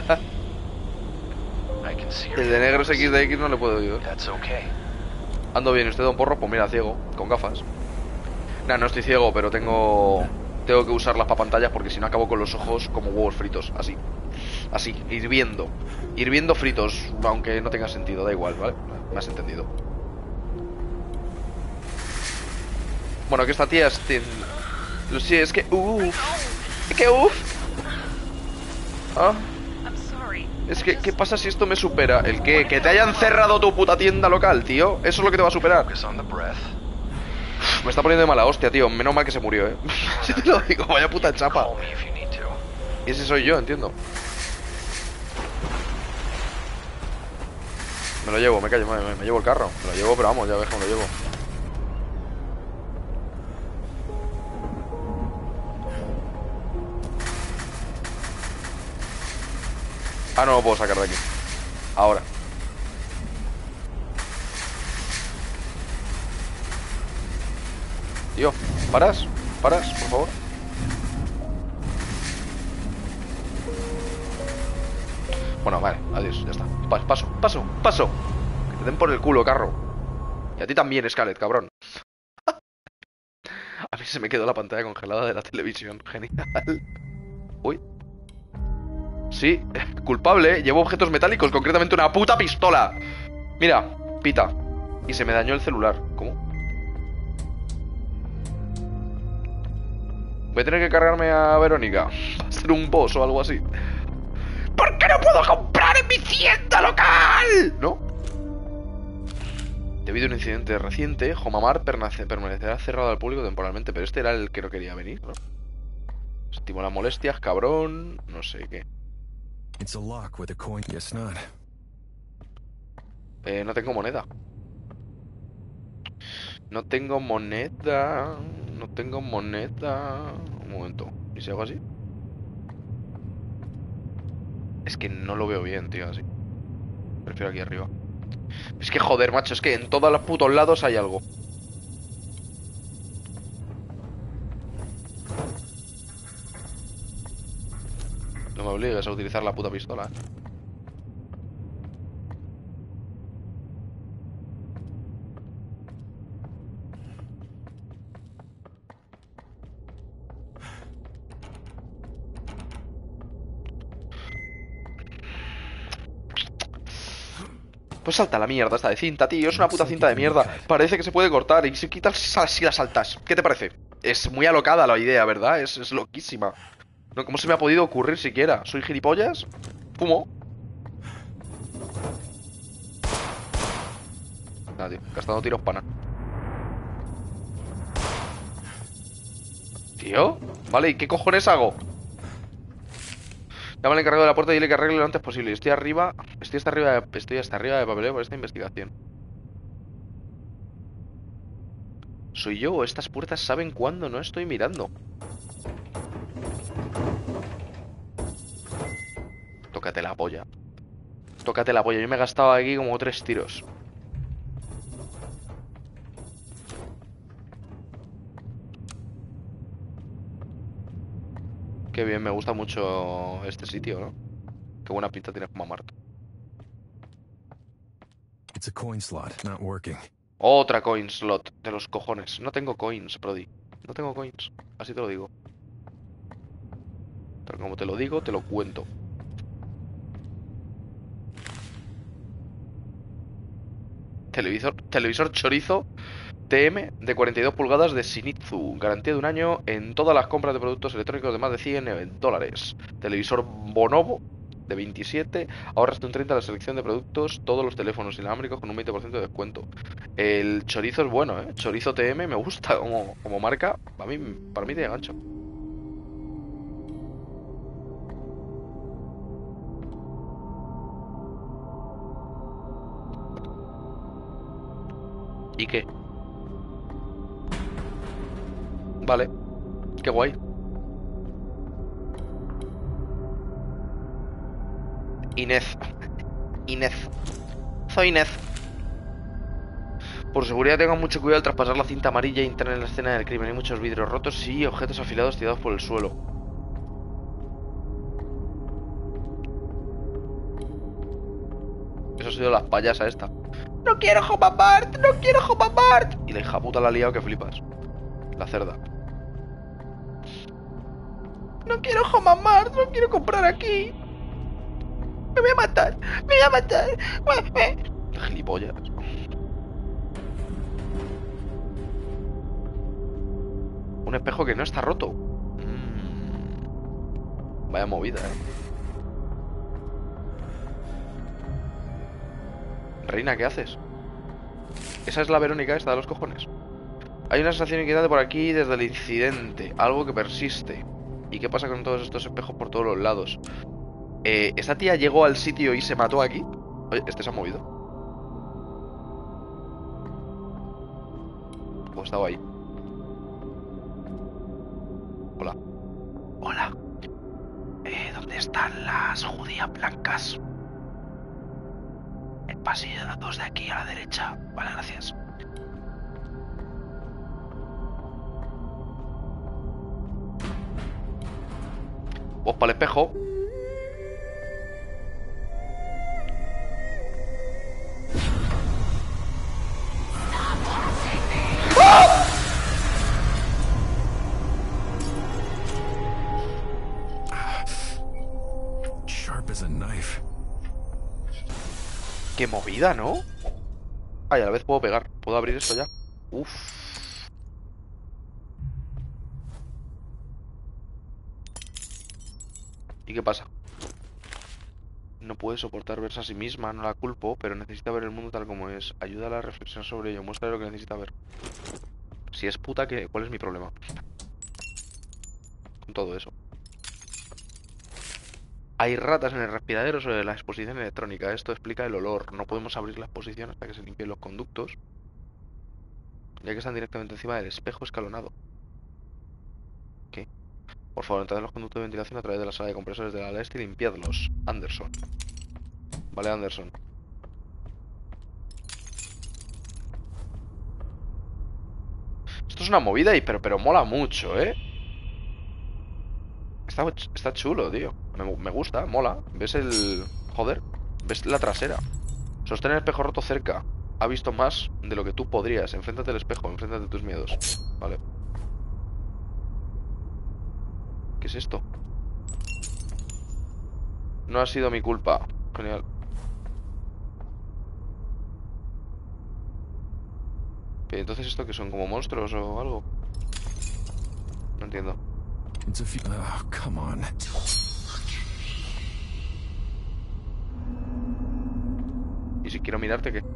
I can see your El de negros focus. X de X no le puedo ayudar. That's okay. Ando bien, usted, don Porro, pues mira, ciego, con gafas. Nah, no estoy ciego, pero tengo que usarlas para pantallas porque si no acabo con los ojos como huevos fritos, así. Así, hirviendo. Hirviendo fritos, aunque no tenga sentido, da igual, ¿vale? Me has entendido. Bueno, que esta tía es... Sí, es que... Es que Ah, I'm sorry. es que... ¿Qué pasa si esto me supera? ¿El qué? Que te hayan cerrado tu puta tienda local, tío. Eso es lo que te va a superar. Focus on the breath. Me está poniendo de mala hostia, tío. Menos mal que se murió, Si te lo digo, vaya puta chapa. Call me if you need to. Y ese soy yo, entiendo. Me lo llevo, me callo, me llevo el carro. Me lo llevo, pero vamos, ya ves cómo lo llevo. Ah, no lo puedo sacar de aquí. Ahora. Tío, ¿paras? ¿Paras, por favor? Bueno, vale, adiós, ya está. Paso. Que te den por el culo, carro. Y a ti también, Scarlett, cabrón. A mí se me quedó la pantalla congelada de la televisión. Genial. Uy. Sí, culpable, llevo objetos metálicos, concretamente una puta pistola. Mira, pita. Y se me dañó el celular. ¿Cómo? Voy a tener que cargarme a Verónica. Va a ser un boss o algo así. ¿Por qué no puedo comprar en mi tienda local? ¿No? Debido a un incidente reciente, Homamar permanecerá cerrado al público temporalmente. Pero este era el que no quería venir, ¿no? Estimo las molestias, cabrón. No sé qué. It's a lock with a coin. Guess not. No tengo moneda. No tengo moneda. No tengo moneda. Un momento. ¿Y si hago así? Es que no lo veo bien, tío, así. Prefiero aquí arriba. Es que joder, macho, es que en todos los putos lados hay algo. No me obligues a utilizar la puta pistola, Pues salta la mierda esta de cinta, tío. Es una puta cinta de mierda. Parece que se puede cortar y se quita si la saltas. ¿Qué te parece? Es muy alocada la idea, ¿verdad? Es loquísima. No, ¿cómo se me ha podido ocurrir siquiera? ¿Soy gilipollas? Fumo. Nada, tío. Gastando tiros para nada. Tío. Vale, ¿y qué cojones hago? Llama al encargado de la puerta y dile que arregle lo antes posible. Estoy hasta arriba de papeleo por esta investigación. ¿Soy yo o estas puertas saben cuándo no estoy mirando? Tócate la polla. Tócate la polla. Yo me he gastado aquí como 3 tiros. Qué bien, me gusta mucho este sitio, ¿no? Qué buena pinta tiene Homamar. It's a coin slot, not working. Otra coin slot de los cojones. No tengo coins, Brody. No tengo coins. Así te lo digo. Pero como te lo digo, te lo cuento. Televisor chorizo TM de 42 pulgadas de Shinizu. Garantía de un año en todas las compras de productos electrónicos de más de $100. Televisor Bonobo de 27. Ahorras de un 30 la selección de productos. Todos los teléfonos inalámbricos con un 20% de descuento. El chorizo es bueno, ¿eh? Chorizo TM me gusta como marca. Para mí tiene gancho. ¿Y qué? Vale. Qué guay. Inés. Zoinez. Por seguridad tengan mucho cuidado al traspasar la cinta amarilla e entrar en la escena del crimen. Hay muchos vidrios rotos y objetos afilados tirados por el suelo. Eso ha sido la payasa esta. No quiero Home Mart, no quiero Home Mart. Y la hija puta la ha liado que flipas. La cerda. No quiero Home Mart, no quiero comprar aquí. Me voy a matar, me voy a matar. Gilipollas. Un espejo que no está roto. Vaya movida, Reina, ¿qué haces? Esa es la Verónica esta de los cojones. Hay una sensación inquietante por aquí desde el incidente. Algo que persiste. ¿Y qué pasa con todos estos espejos por todos los lados? ¿Esa tía llegó al sitio y se mató aquí? Oye, este se ha movido. ¿O estaba ahí? Hola. Hola. ¿Dónde están las judías blancas? El pasillo de 2 de aquí a la derecha. Vale, gracias. Pues para el espejo. Sharp as a knife. Qué movida, ¿no? Ah, y a la vez puedo pegar. Puedo abrir esto ya. Uf. ¿Y qué pasa? No puede soportar verse a sí misma, no la culpo, pero necesita ver el mundo tal como es. Ayuda a la reflexión sobre ello, muestra lo que necesita ver. Si es puta, ¿cuál es mi problema? Con todo eso. Hay ratas en el respiradero sobre la exposición electrónica. Esto explica el olor. No podemos abrir la exposición hasta que se limpien los conductos, ya que están directamente encima del espejo escalonado. ¿Qué? Por favor, entrad en los conductos de ventilación a través de la sala de compresores de la este y limpiadlos. Anderson. Vale, Anderson. Esto es una movida, pero mola mucho, ¿eh? Está chulo, tío. Me gusta, mola. ¿Ves el...? Joder. ¿Ves la trasera? Sostén el espejo roto cerca. Ha visto más de lo que tú podrías. Enfréntate al espejo, enfréntate a tus miedos. Vale. ¿Qué es esto? No ha sido mi culpa. Genial. ¿Pero entonces esto que son como monstruos o algo? No entiendo. Oh, come on. ¿Y si quiero mirarte qué?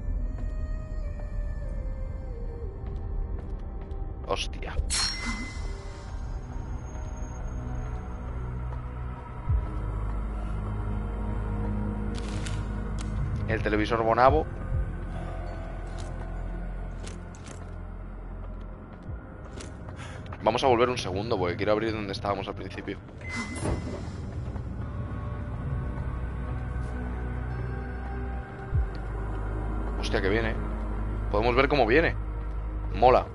Hostia. El televisor bonabo. Vamos a volver un segundo porque quiero abrir donde estábamos al principio. Hostia, que viene. Podemos ver cómo viene. Mola.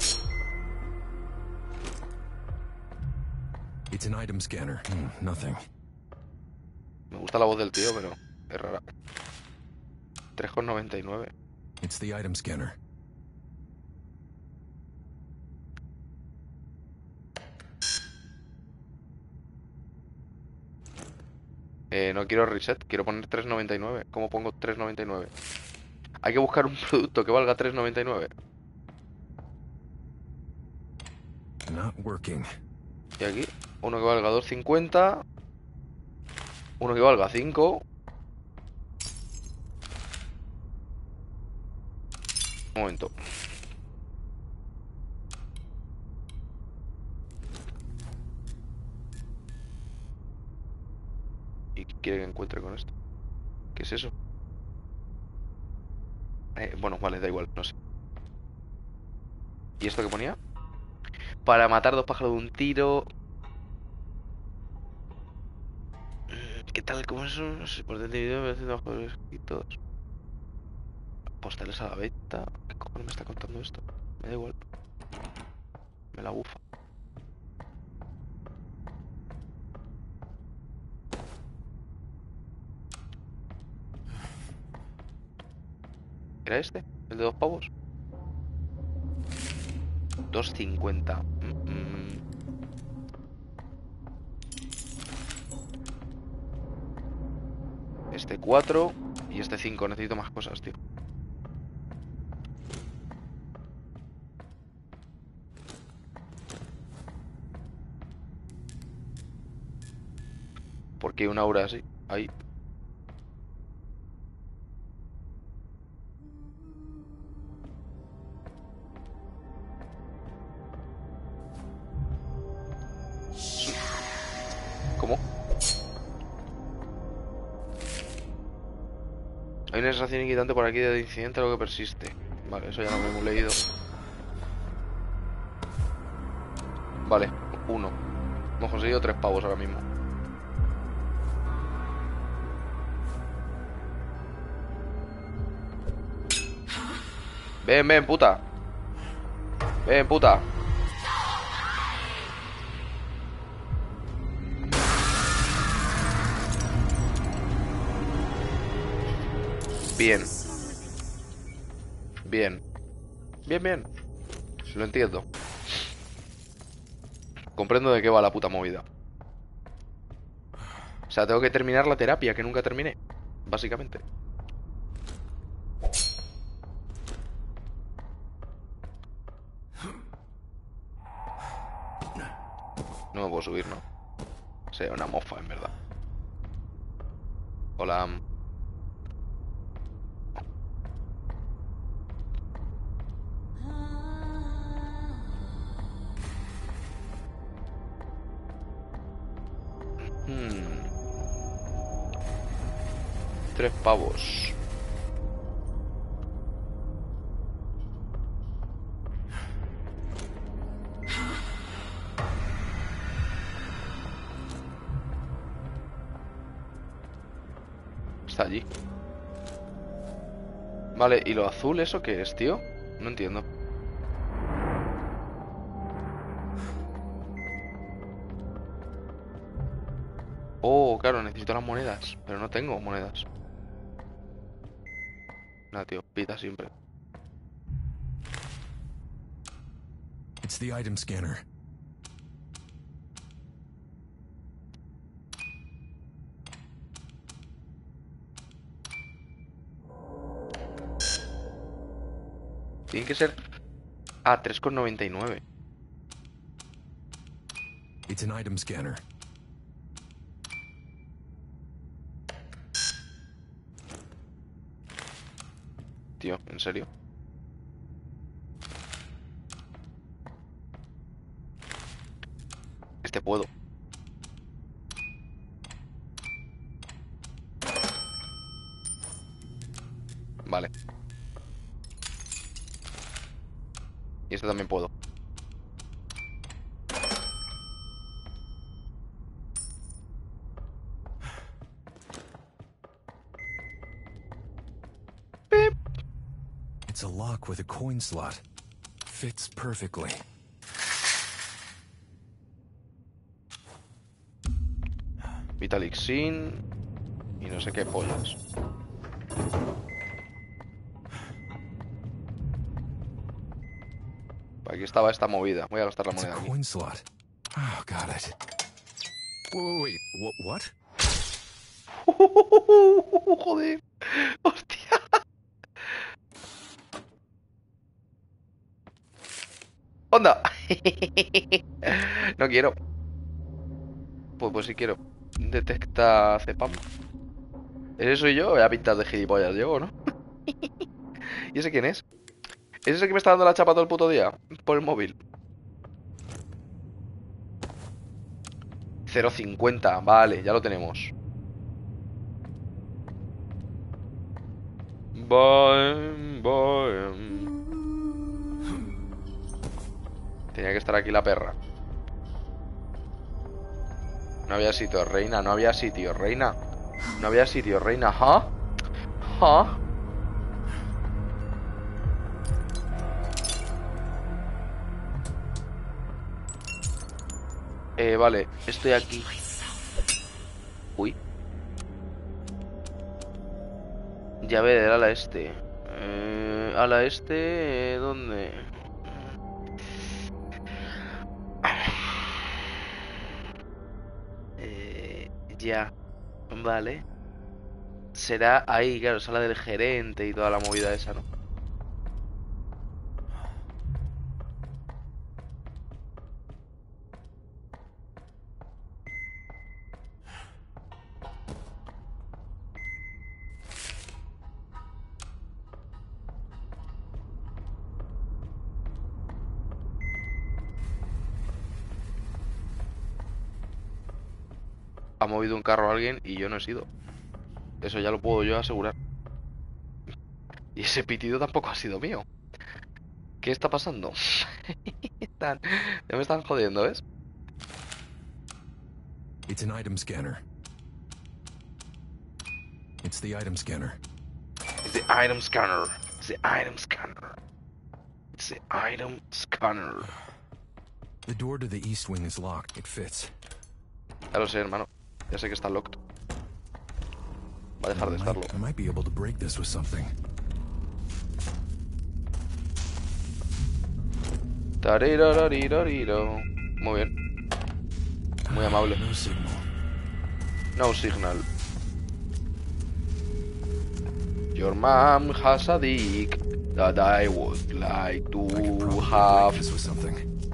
It's an item scanner. Nothing. Me gusta la voz del tío, pero es rara. 3,99. It's the item scanner. No quiero reset, quiero poner 3,99. ¿Cómo pongo 3,99? Hay que buscar un producto que valga 3,99. Not working. Y aquí, uno que valga 2,50. Uno que valga 5. Un momento. ¿Y qué quiere que encuentre con esto? ¿Qué es eso? Bueno, vale, da igual, no sé. ¿Y esto qué ponía? Para matar 2 pájaros de un tiro. ¿Qué tal? ¿Cómo es eso? No sé, por dentro de video me hacen bajo los escritos. Postales a la venta. ¿Qué cojones me está contando esto? Me da igual. Me la bufa. ¿Era este? ¿El de 2 pavos? 2.50. Este 4 y este 5. Necesito más cosas, tío. ¿Por qué una aura así? Ahí. ¿Cómo? Hay una sensación inquietante por aquí de incidente, algo que persiste. Vale, eso ya lo hemos leído. Vale, 1. Hemos conseguido 3 pavos ahora mismo. Ven, ven, puta. Ven, puta. Bien. Bien. Bien, bien. Lo entiendo. Comprendo de qué va la puta movida. O sea, tengo que terminar la terapia que nunca terminé. Básicamente. No me puedo subir, ¿no? Sea una mofa, en verdad. Hola. Tres pavos. Está allí. Vale, ¿y lo azul eso qué es, tío? No entiendo. Oh, claro, necesito las monedas. Pero no tengo monedas. Nada, tío, pita siempre. It's the item scanner. Tiene que ser... Ah, 3,99. It's an item scanner. Tío, ¿en serio? Este puedo. Vale. Y este también puedo. Beep. It's a lock with a coin slot. Fits perfectly. Vitalik Sin. Y no sé qué pollas. Aquí estaba esta movida. Voy a gastar la It's a moneda aquí. coin slot. Oh, got it. Wait. What? Joder. Hostia. Onda. No quiero. Pues sí quiero. Detecta Cepam. ¿Ese soy yo? Voy a pintar de gilipollas yo, ¿no? ¿Y ese quién es? ¿Ese es el que me está dando la chapa todo el puto día? Por el móvil. 0,50. Vale, ya lo tenemos. Bye. Tenía que estar aquí la perra. No había sitio, reina. No había sitio, reina. No había sitio, reina. ¿Ah? ¿Ah? Vale, estoy aquí. Uy. Llave del ala este. Ala este... ¿Dónde? Ya. Vale. Será ahí, claro, sala del gerente y toda la movida esa, ¿no? Ha movido un carro a alguien y yo no he sido. Eso ya lo puedo yo asegurar. Y ese pitido tampoco ha sido mío. ¿Qué está pasando? Ya me están jodiendo, ¿ves? It's an item scanner. It's the item scanner. It's the item scanner. It's the item scanner. It's the item scanner. The door to the east wing is locked. It fits. Ya lo sé, hermano. Ya sé que está locked. Va a dejar de estarlo. I might be able to break this with something. Tarirariraririro. Muy bien. Muy amable. No signal. No signal. Your mom has a dick that I would like I could to probably have. break this with something.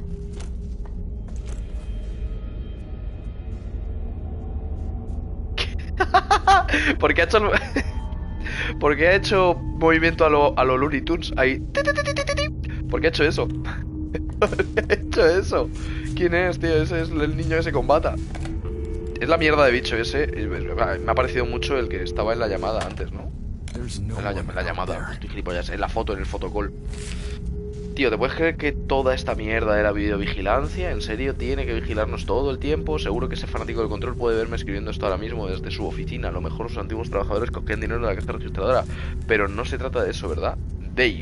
Porque ha hecho porque ha hecho movimiento a lo Looney Tunes ahí. Porque ha hecho eso. Ha hecho eso. ¿Quién es, tío? Ese es el niño ese con bata. Es la mierda de bicho ese. Me ha parecido mucho el que estaba en la llamada antes, ¿no? There's no En la one out llamada. there. Estoy gilipollas. En la foto, en el fotocall. Tío, ¿te puedes creer que toda esta mierda de la videovigilancia, en serio, tiene que vigilarnos todo el tiempo? Seguro que ese fanático del control puede verme escribiendo esto ahora mismo desde su oficina. A lo mejor sus antiguos trabajadores cogían dinero de la caja registradora. Pero no se trata de eso, ¿verdad? Dave.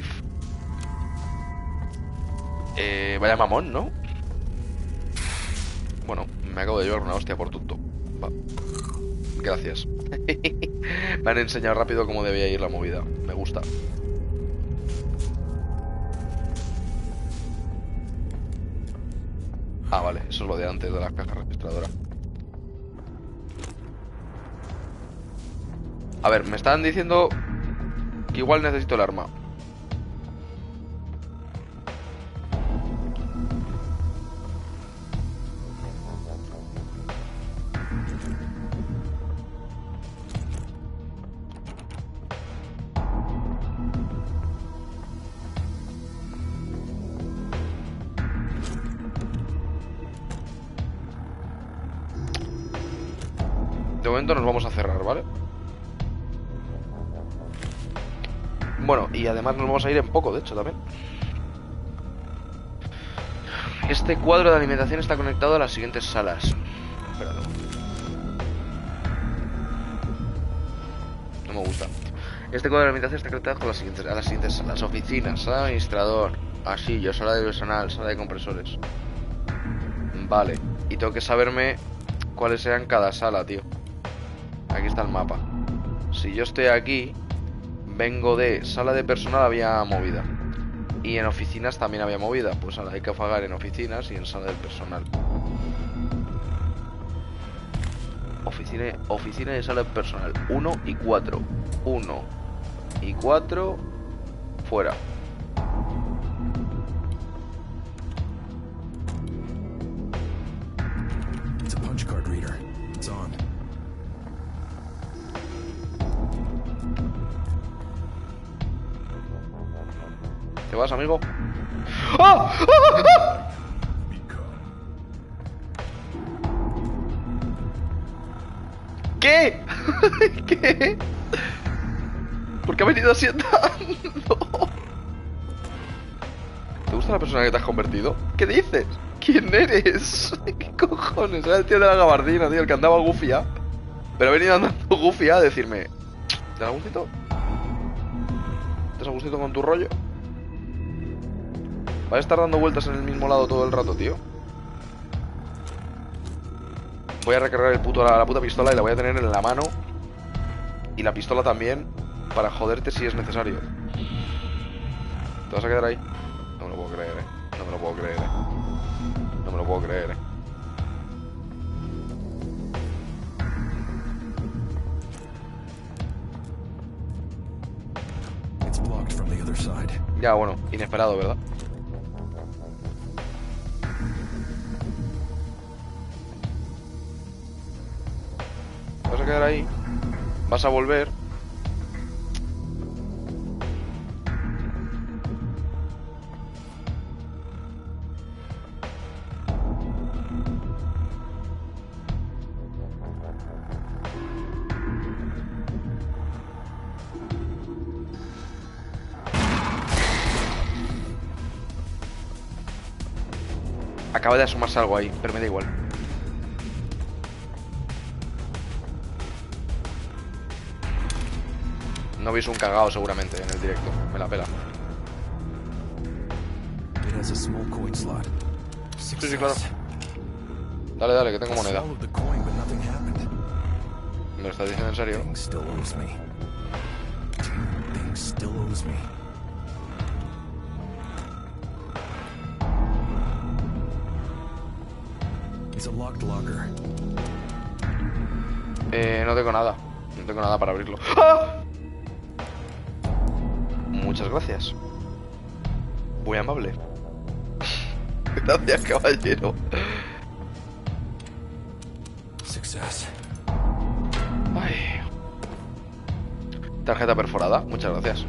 Vaya mamón, ¿no? Bueno, me acabo de llevar una hostia por tonto. Va. Gracias. Me han enseñado rápido cómo debía ir la movida. Me gusta. Ah, vale, eso es lo de antes de la caja registradora. A ver, me están diciendo que igual necesito el arma. De momento nos vamos a cerrar, ¿vale? Bueno, y además nos vamos a ir en poco, de hecho, también. Este cuadro de alimentación está conectado a las siguientes salas. Espérate. No me gusta. Este cuadro de alimentación está conectado con a las siguientes salas. Oficinas, sala de administrador, pasillo, sala de personal, sala de compresores. Vale. Y tengo que saberme cuáles sean cada sala, tío. Aquí está el mapa. Si yo estoy aquí, vengo de sala de personal, había movida. Y en oficinas también había movida. Pues ahora hay que afagar en oficinas y en sala del personal. Oficina y sala de personal. 1 y 4. 1 y 4. Fuera. It's a punch card reader. It's on. ¿Te vas, amigo? ¡Ah! ¡Ah! ¡Ah! ¿Qué? ¿Qué? ¿Por qué ha venido así andando? ¿Te gusta la persona que te has convertido? ¿Qué dices? ¿Quién eres? ¿Qué cojones? Era el tío de la gabardina, tío, el que andaba gufia. Pero ha venido andando gufia a decirme: ¿te das gustito? ¿Te das gustito con tu rollo? ¿Vas a estar dando vueltas en el mismo lado todo el rato, tío? Voy a recargar la puta pistola y la voy a tener en la mano. Y la pistola también, para joderte si es necesario. ¿Te vas a quedar ahí? No me lo puedo creer, No me lo puedo creer, No me lo puedo creer, It's blocked from the other side. Ya, bueno, inesperado, ¿verdad? ¿Te vas a quedar ahí? ¿Vas a volver? Acaba de asomarse algo ahí, pero me da igual. No veis un cagao seguramente en el directo. Me la pela. It has a small coin slot. Sí, claro. Dale, dale, que tengo moneda. Swallowed the coin, but nothing happened. ¿Me lo estás diciendo en serio? Thing still owes me. Thing still owes me. It's a locked locker. No tengo nada. No tengo nada para abrirlo. ¡Ah! Muchas gracias. Muy amable. Gracias, caballero. Success. Ay. Tarjeta perforada. Muchas gracias.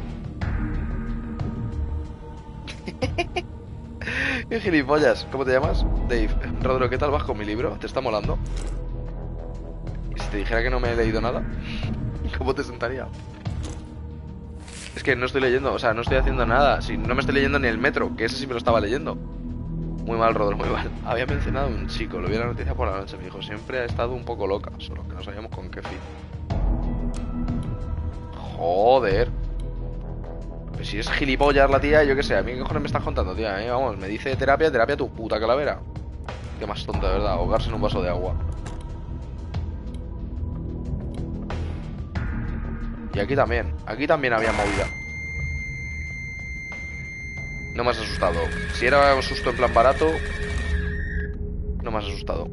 ¡Qué gilipollas! ¿Cómo te llamas? Dave. Rodro, ¿qué tal vas con mi libro? ¿Te está molando? ¿Y si te dijera que no me he leído nada? ¿Cómo te sentaría? Es que no estoy leyendo, o sea, no estoy haciendo nada. Si no me estoy leyendo ni el metro, que ese sí me lo estaba leyendo. Muy mal, Rodro, muy mal. Había mencionado a un chico, lo vi en la noticia por la noche. Me dijo, siempre ha estado un poco loca, solo que no sabíamos con qué fin. Joder. Pues si es gilipollas la tía, yo qué sé, a mí qué cojones me estás contando, tía, vamos, me dice terapia tu puta calavera. Qué más tonta, de verdad, ahogarse en un vaso de agua. Y aquí también había movida. No me has asustado. Si era un susto en plan barato, no me has asustado.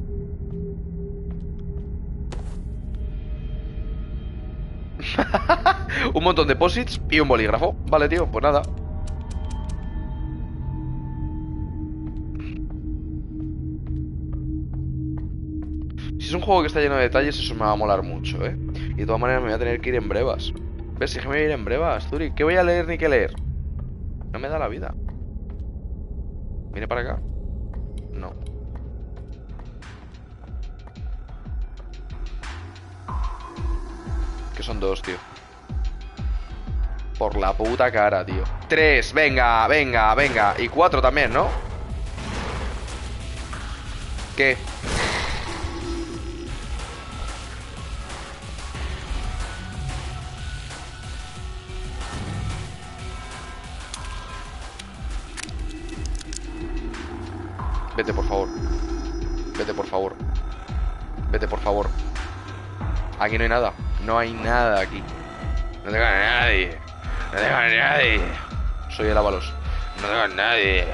Un montón de posits y un bolígrafo. Vale, tío, pues nada. Si es un juego que está lleno de detalles, eso me va a molar mucho, ¿eh? Y de todas maneras me voy a tener que ir en brevas. ¿Ves? Si es que me voy a ir en brevas, Zuri. ¿Qué voy a leer ni qué leer? No me da la vida. ¿Viene para acá? No. Que son dos, tío. Por la puta cara, tío. 3, venga, venga, venga. Y 4 también, ¿no? ¿Qué? Vete, por favor. Vete, por favor. Vete, por favor. Aquí no hay nada. No hay nada aquí. No tengo a nadie. No tengo a nadie. Soy el Ábalos. No tengo a nadie.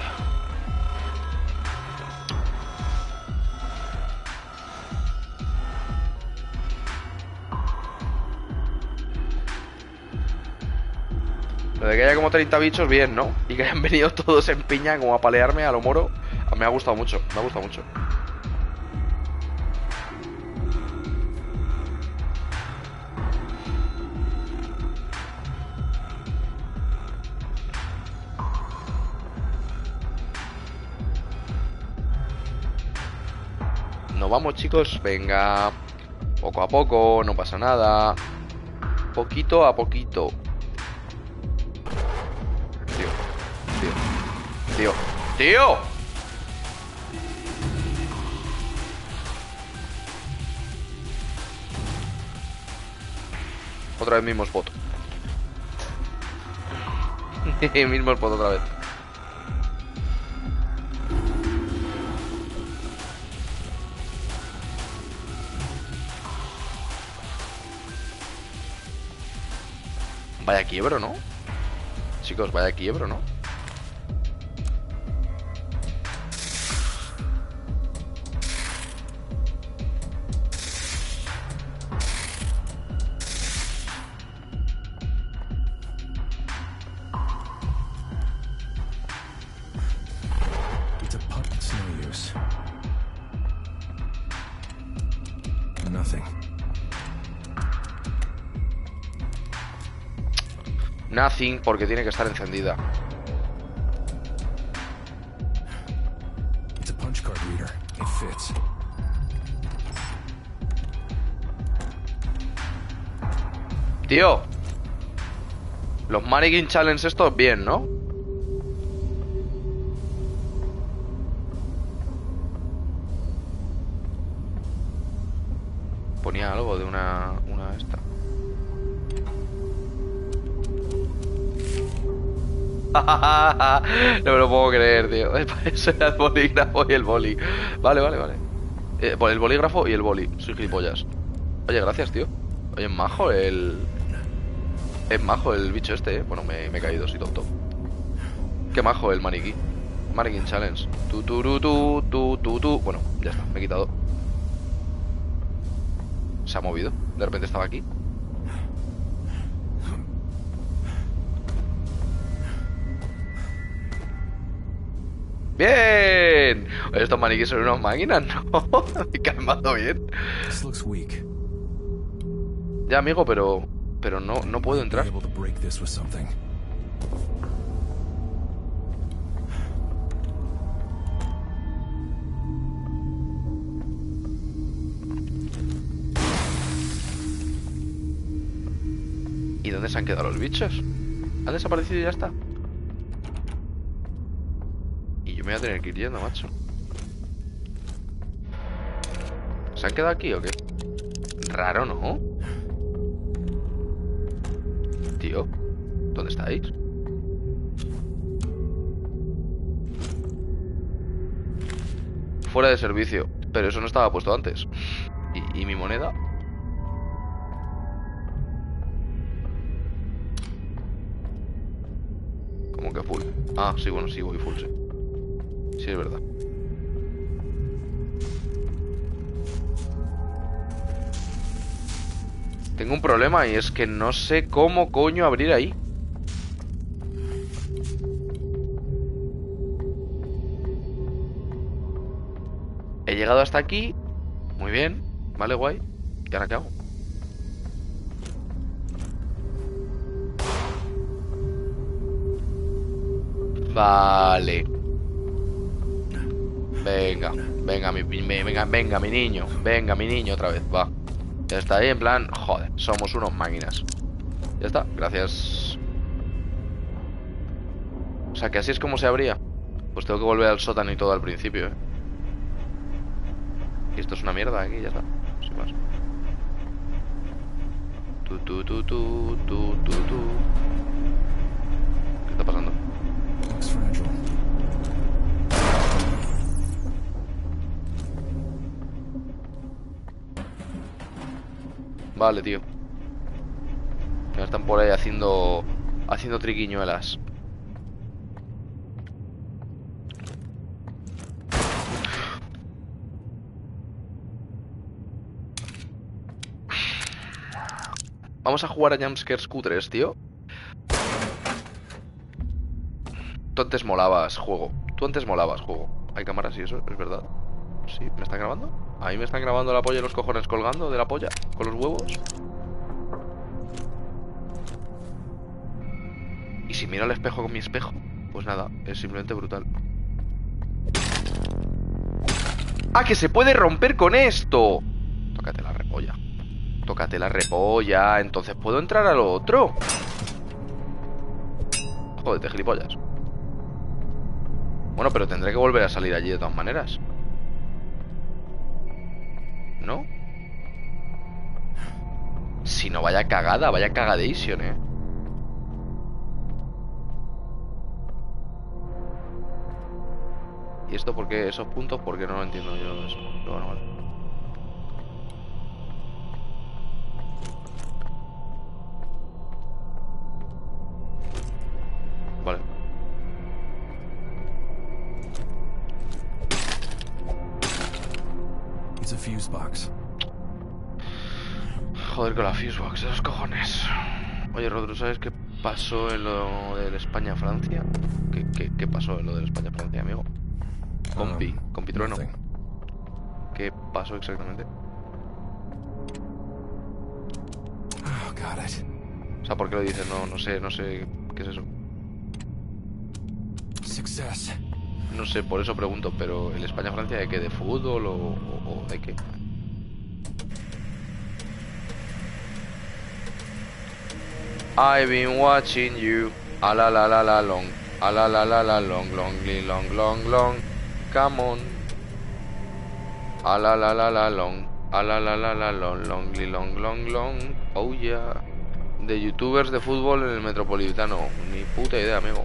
Lo de que haya como 30 bichos, bien, ¿no? Y que hayan venido todos en piña como a palearme a lo moro. Me ha gustado mucho, me ha gustado mucho. Nos vamos, chicos, venga. Poco a poco, no pasa nada. Poquito a poquito. ¡Tío! Otra vez mismo spot. Mismo spot otra vez. Vaya quiebro, ¿no? Chicos, vaya quiebro, ¿no? It's a pup. It's no use. Nothing. Nothing, porque tiene que estar encendida. It's a punch card reader. It fits. Tío, los Mannequin Challenge estos bien, ¿no? Ponía algo de una esta. No me lo puedo creer, tío. Eso era el bolígrafo y el boli. Vale, vale, vale. El bolígrafo y el boli. Soy gilipollas. Oye, gracias, tío. Oye, es majo el... Es majo el bicho este, ¿eh? Bueno, me he caído, soy tonto. Qué majo el maniquí. Mannequin Challenge. Tu. Bueno, ya está, me he quitado. Se ha movido. De repente estaba aquí. ¡Bien! Oye, estos maniquíes son unas máquinas, ¿no? Me he calmado bien. This looks weak. Ya, amigo, pero no puedo entrar. Be able to break this with something. ¿Y dónde se han quedado los bichos? ¿Han desaparecido y ya está? Y yo me voy a tener que ir yendo, macho. ¿Se han quedado aquí o qué? Raro, ¿no? Tío, ¿dónde estáis? Fuera de servicio. Pero eso no estaba puesto antes. ¿Y mi moneda? ¿Cómo que full? Ah, sí, bueno, sí, voy full, sí. Sí, es verdad. Tengo un problema y es que no sé cómo coño abrir ahí. He llegado hasta aquí. Muy bien. Vale, guay. ¿Y ahora qué hago? Vale. Venga, venga, mi niño. Venga, mi niño otra vez, va. Ya está ahí, en plan, joder, somos unos máquinas. Ya está, gracias. O sea, que así es como se abría. Pues tengo que volver al sótano y todo al principio, ¿eh? Y esto es una mierda aquí, ya está. Sin más. ¿Qué está pasando? Looks fragile. Vale, tío. Ya están por ahí haciendo triquiñuelas. Vamos a jugar a Jumpscares cutres, tío. Tú antes molabas, juego. Hay cámaras y eso, es verdad. Sí, ¿me están grabando? Ahí me están grabando la polla y los cojones colgando de la polla, con los huevos. Y si miro al espejo con mi espejo, pues nada, es simplemente brutal. ¡Ah, que se puede romper con esto! Tócate la repolla. Tócate la repolla. Entonces puedo entrar a lo otro. Jódete, gilipollas. Bueno, pero tendré que volver a salir allí de todas maneras. ¿No? Si no, vaya cagada, vaya cagadation, ¿eh? ¿Y esto por qué? ¿Esos puntos? ¿Por qué no lo entiendo yo eso? Pero bueno, vale. fuse box. Joder, con la Fusebox, de los cojones. Oye, Rodro, ¿sabes qué pasó en lo del España-Francia? ¿Qué pasó en lo del España-Francia, amigo? Compi Trueno. Nothing. ¿Qué pasó exactamente? Oh, got it. O sea, ¿por qué lo dices? No sé qué es eso. Success. No sé, por eso pregunto, pero ¿el España-Francia de qué? ¿De fútbol o de qué? I've been watching you. A la la la la long. A la la la la long, long, long, long, long. Come on. A la la la la long. A la la la la long, long, long, long, long. Oh yeah. De youtubers de fútbol en el Metropolitano. Ni puta idea, amigo.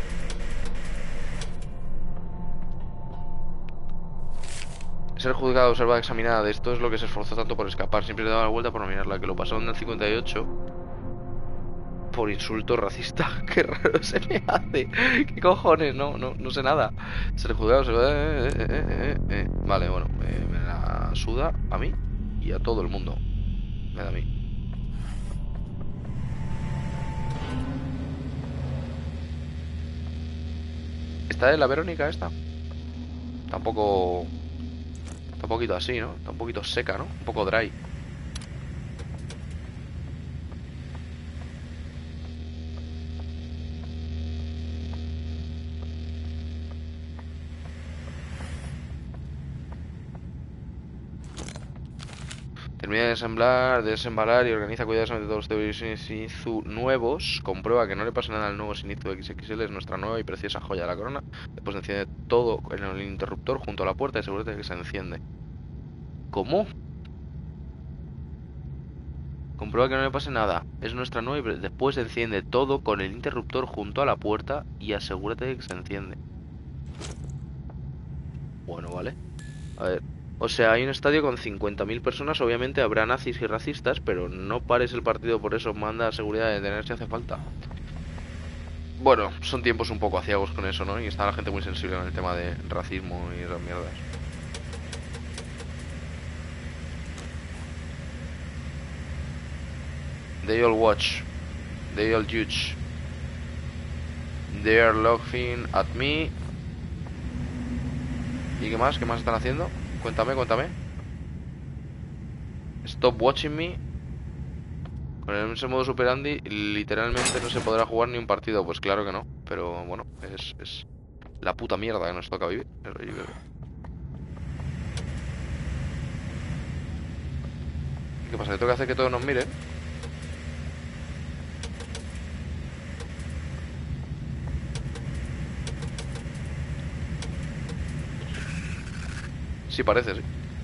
Ser juzgado, observada, examinada. De esto es lo que se esforzó tanto por escapar. Siempre le daba la vuelta por no mirarla. Que lo pasó en el 58. Por insulto racista. Qué raro se me hace. ¿Qué cojones? No sé nada. Ser juzgado, Vale, bueno, me la suda a mí y a todo el mundo. Me da a mí. ¿Está de la Verónica esta? Tampoco. Está un poquito así, ¿no? Está un poquito seca, ¿no? Un poco dry. Termina de ensamblar, de desembalar y organiza cuidadosamente todos los Shimizu nuevos. Comprueba que no le pasa nada al nuevo Shimizu XXL. Es nuestra nueva y preciosa joya de la corona. Después enciende todo en el interruptor junto a la puerta y asegúrate de que se enciende. ¿Cómo? Comprueba que no le pase nada. Es nuestra nueva y después enciende todo con el interruptor junto a la puerta y asegúrate de que se enciende. Bueno, vale. A ver. O sea, hay un estadio con 50.000 personas. Obviamente habrá nazis y racistas, pero no pares el partido por eso. Manda seguridad de detener si hace falta. Bueno, son tiempos un poco aciagos con eso, ¿no? Y está la gente muy sensible en el tema de racismo y esas mierdas. They all watch. They all judge. They are laughing at me. ¿Y qué más? ¿Qué más están haciendo? Cuéntame. Stop watching me. Con ese modo Super Andy literalmente no se podrá jugar ni un partido. Pues claro que no. Pero bueno, es la puta mierda que nos toca vivir. ¿Qué pasa? ¿Que tengo que hacer que todos nos miren? Sí, parece, sí.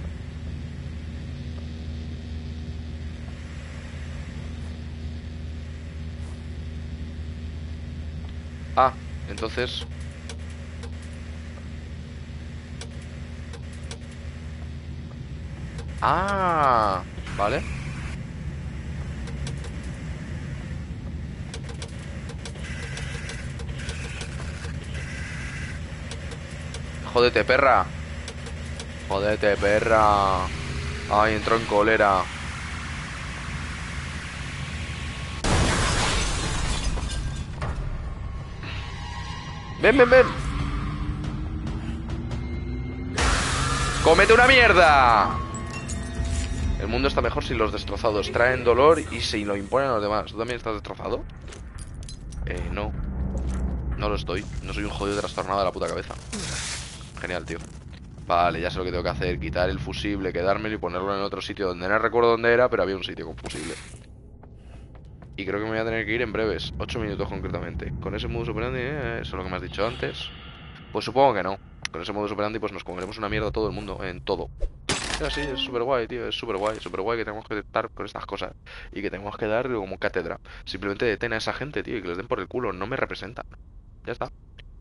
Ah, entonces... Ah, vale. Jódete, perra. Jódete, perra. Ay, entró en cólera. Ven. ¡Cómete una mierda! El mundo está mejor si los destrozados traen dolor y si lo imponen a los demás. ¿Tú también estás destrozado? No. No lo estoy. No soy un jodido trastornado de la puta cabeza. Genial, tío. Vale, ya sé lo que tengo que hacer. Quitar el fusible, quedármelo y ponerlo en otro sitio donde no recuerdo dónde era, pero había un sitio con fusible. Y creo que me voy a tener que ir en breves. 8 minutos concretamente. Con ese modus operandi, eso es lo que me has dicho antes. Pues supongo que no. Con ese modus operandi pues nos comeremos una mierda a todo el mundo. En todo. Es así, es súper guay, tío. Es súper guay que tenemos que estar con estas cosas. Y que tenemos que dar como cátedra. Simplemente detén a esa gente, tío. Y que les den por el culo. No me representan. Ya está.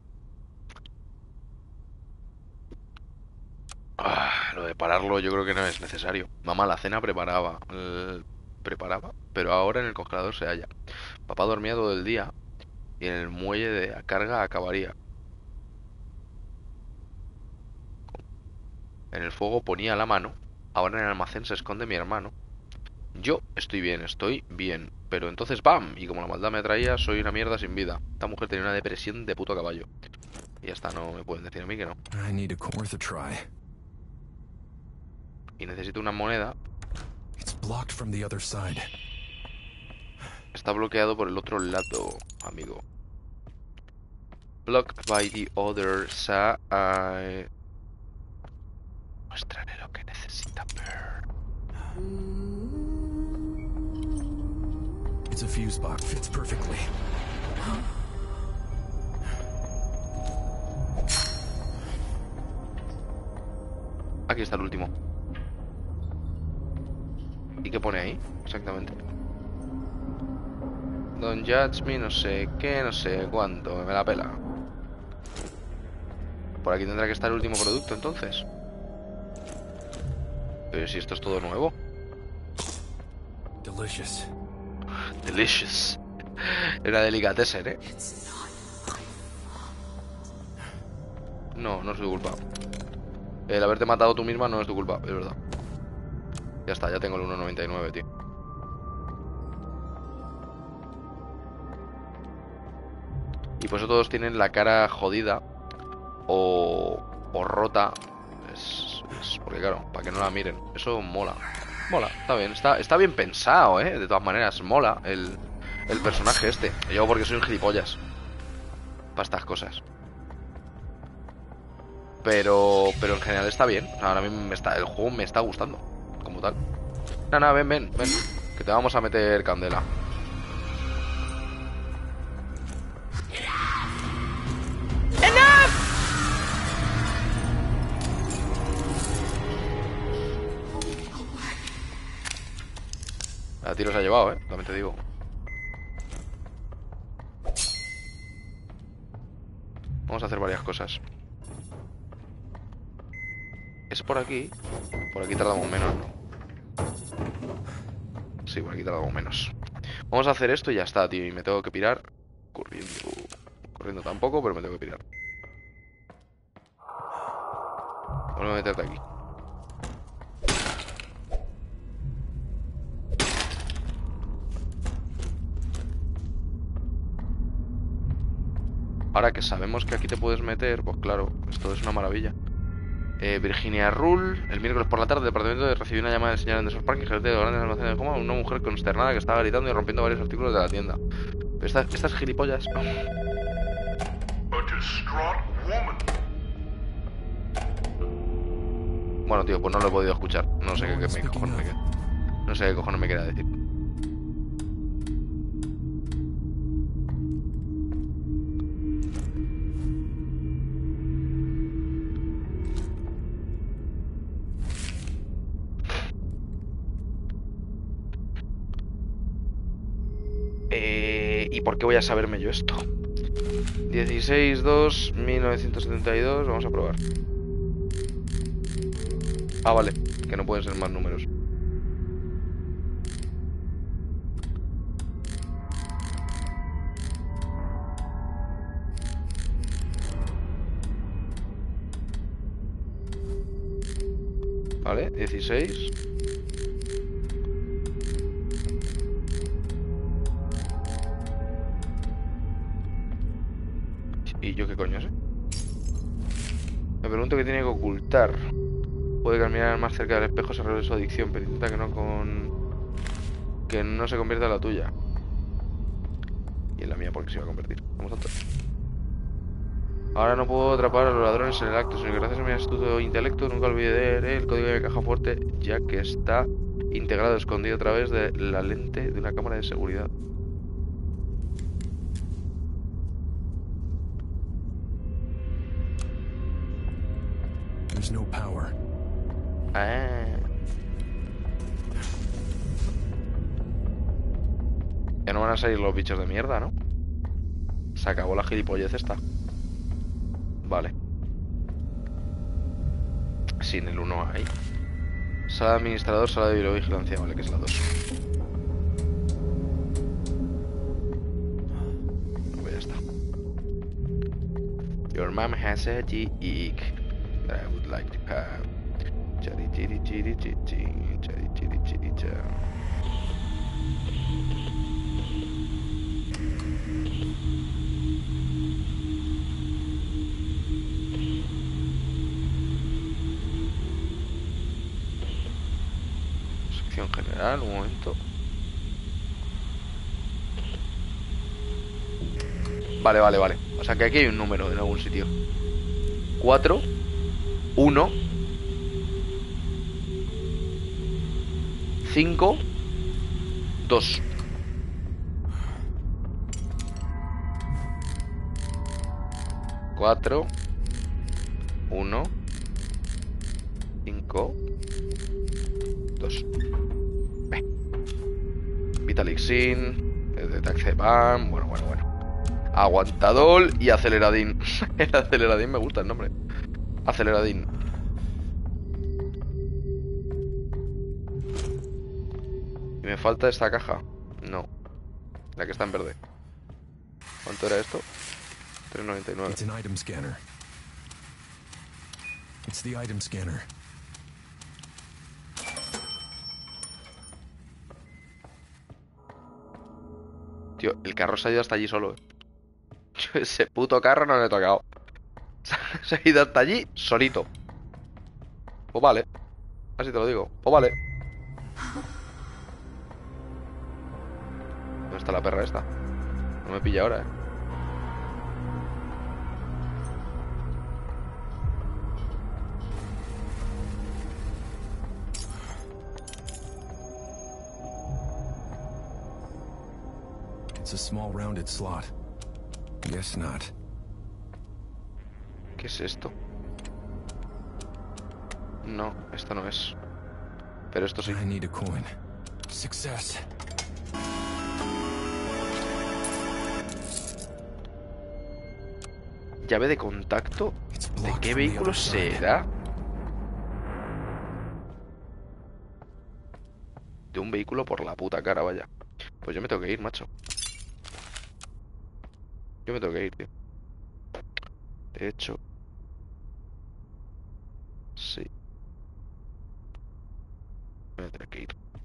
Lo de pararlo yo creo que no es necesario. Mamá la cena preparaba, pero ahora en el congelador se halla. Papá dormía todo el día y en el muelle de carga acabaría. En el fuego ponía la mano Ahora en el almacén se esconde mi hermano. Yo estoy bien. Pero entonces ¡bam! Y como la maldad me atraía, soy una mierda sin vida. Esta mujer tenía una depresión de puto caballo. Y ya está, no me pueden decir a mí que no. I need worth a try. Y necesito una moneda. It's blocked from the other side. Está bloqueado por el otro lado, amigo. Blocked by the other side. Muéstrale lo que necesita ver. It's a fuse box. Fits perfectly. Aquí está el último. ¿Y qué pone ahí? Exactamente. Don't judge me, no sé qué, no sé cuánto. Me la pela. Por aquí tendrá que estar el último producto, entonces. Pero si esto es todo nuevo. Delicious. Delicious. Era delicatessen, ¿eh? No, no es tu culpa. El haberte matado tú misma no es tu culpa, es verdad. Ya está, ya tengo el 1.99, tío. Y por eso todos tienen la cara jodida o rota. Es porque claro, para que no la miren. Eso mola. Mola, está bien, está bien pensado, de todas maneras, mola el personaje este. Yo porque soy un gilipollas para estas cosas. Pero en general está bien. O sea, ahora mismo el juego me está gustando como tal. Nada, ven, que te vamos a meter candela. A tiro se ha llevado, también te digo. Vamos a hacer varias cosas. Es por aquí. Por aquí tardamos menos, ¿no? Sí, por aquí tardamos menos. Vamos a hacer esto y ya está, tío. Y me tengo que pirar corriendo. Corriendo tampoco, pero me tengo que pirar. Vuelve a meterte aquí. Ahora que sabemos que aquí te puedes meter, pues claro, esto es una maravilla. Virginia Rule, el miércoles por la tarde, el departamento recibió una llamada del señor Anderson Park, gerente de los grandes almacenes de Homa, una mujer consternada que estaba gritando y rompiendo varios artículos de la tienda. Pero estas gilipollas. A distraught woman. Bueno, tío, pues no lo he podido escuchar. No sé qué cojones me quería decir. ¿Y por qué voy a saberme yo esto? 16-2-1972. Vamos a probar. Ah, vale, que no pueden ser más números. Vale, 16. ¿Y yo qué coño sé? Me pregunto qué tiene que ocultar. Puede caminar más cerca del espejo, se revela su adicción, pero intenta que no se convierta en la tuya. Y en la mía, porque se iba a convertir. Vamos a ver. Ahora no puedo atrapar a los ladrones en el acto, sino que gracias a mi astuto intelecto nunca olvidaré el código de mi caja fuerte, ya que está integrado, escondido a través de la lente de una cámara de seguridad. There's no power. Ya no van a salir los bichos de mierda, ¿no? Se acabó la gilipollez esta. Vale. Sin el 1 ahí. Sala de administrador, sala de videovigilancia. Vale, que es la 2. Pues ya está. Your mom has a geek that I would like to have. Chari, chiri, chiri, chi, chi, chari, chiri, chiri, cha. Sección general, un momento. Vale. O sea que aquí hay un número en algún sitio. 4, 1, 5, 2. Cuatro, 1, 5, 2. Vitalik Sin, Taxeban, bueno. Aguantador y aceleradín. El aceleradín me gusta el nombre. Aceleradín. ¿Y me falta esta caja? No. La que está en verde. ¿Cuánto era esto? 3.99. It's an item scanner. It's the item scanner. Tío, el carro se ha ido hasta allí solo. Yo ese puto carro no le he tocado. Se ha ido hasta allí solito. Pues vale. Así te lo digo. Pues vale. ¿Dónde está la perra esta? No me pilla ahora, It's a small rounded slot. Guess not. ¿Qué es esto? No, esto no es. Pero esto sí. I need a coin. Success. Llave de contacto. ¿De qué vehículo será? De un vehículo por la puta cara, vaya. Pues yo me tengo que ir, macho. Yo me tengo que ir, tío. De hecho. Sí. Me voy a tener que ir.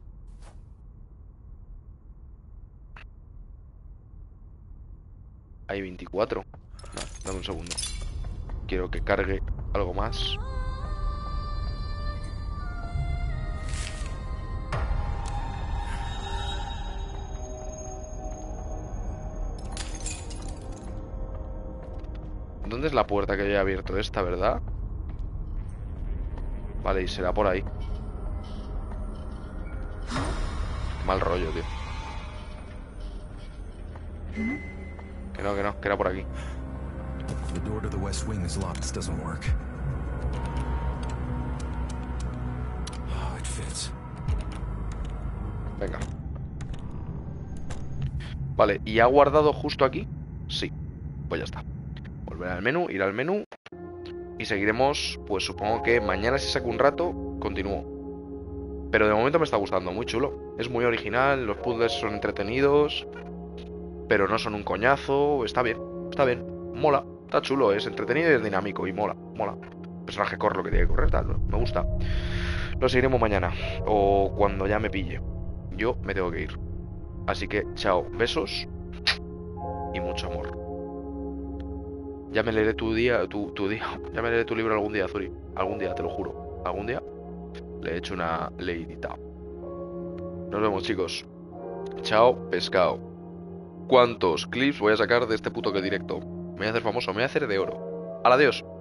Hay 24. No, dame un segundo. Quiero que cargue algo más. ¿Dónde es la puerta que yo he abierto? Esta, ¿verdad? Vale, y será por ahí. Qué mal rollo, tío. Que no, que era por aquí. The door to the west wing is locked. This doesn't work. Oh, it fits. Venga. Vale, ¿y ha guardado justo aquí? Sí. Pues ya está. Volver al menú, ir al menú. Y seguiremos, pues supongo que mañana si saco un rato, continúo. Pero de momento me está gustando, muy chulo. Es muy original, los puzzles son entretenidos. Pero no son un coñazo, está bien, mola, está chulo, es entretenido y es dinámico y mola. El personaje corre lo que tiene que correr, tal, me gusta. Lo seguiremos mañana o cuando ya me pille. Yo me tengo que ir. Así que, chao, besos y mucho amor. Ya me leeré tu día, ya me leeré tu libro algún día, Zuri. Algún día, te lo juro. Algún día le he hecho una leidita. Nos vemos, chicos. Chao, pescado. ¿Cuántos clips voy a sacar de este puto que directo? Me voy a hacer famoso, me voy a hacer de oro. ¡Al adiós!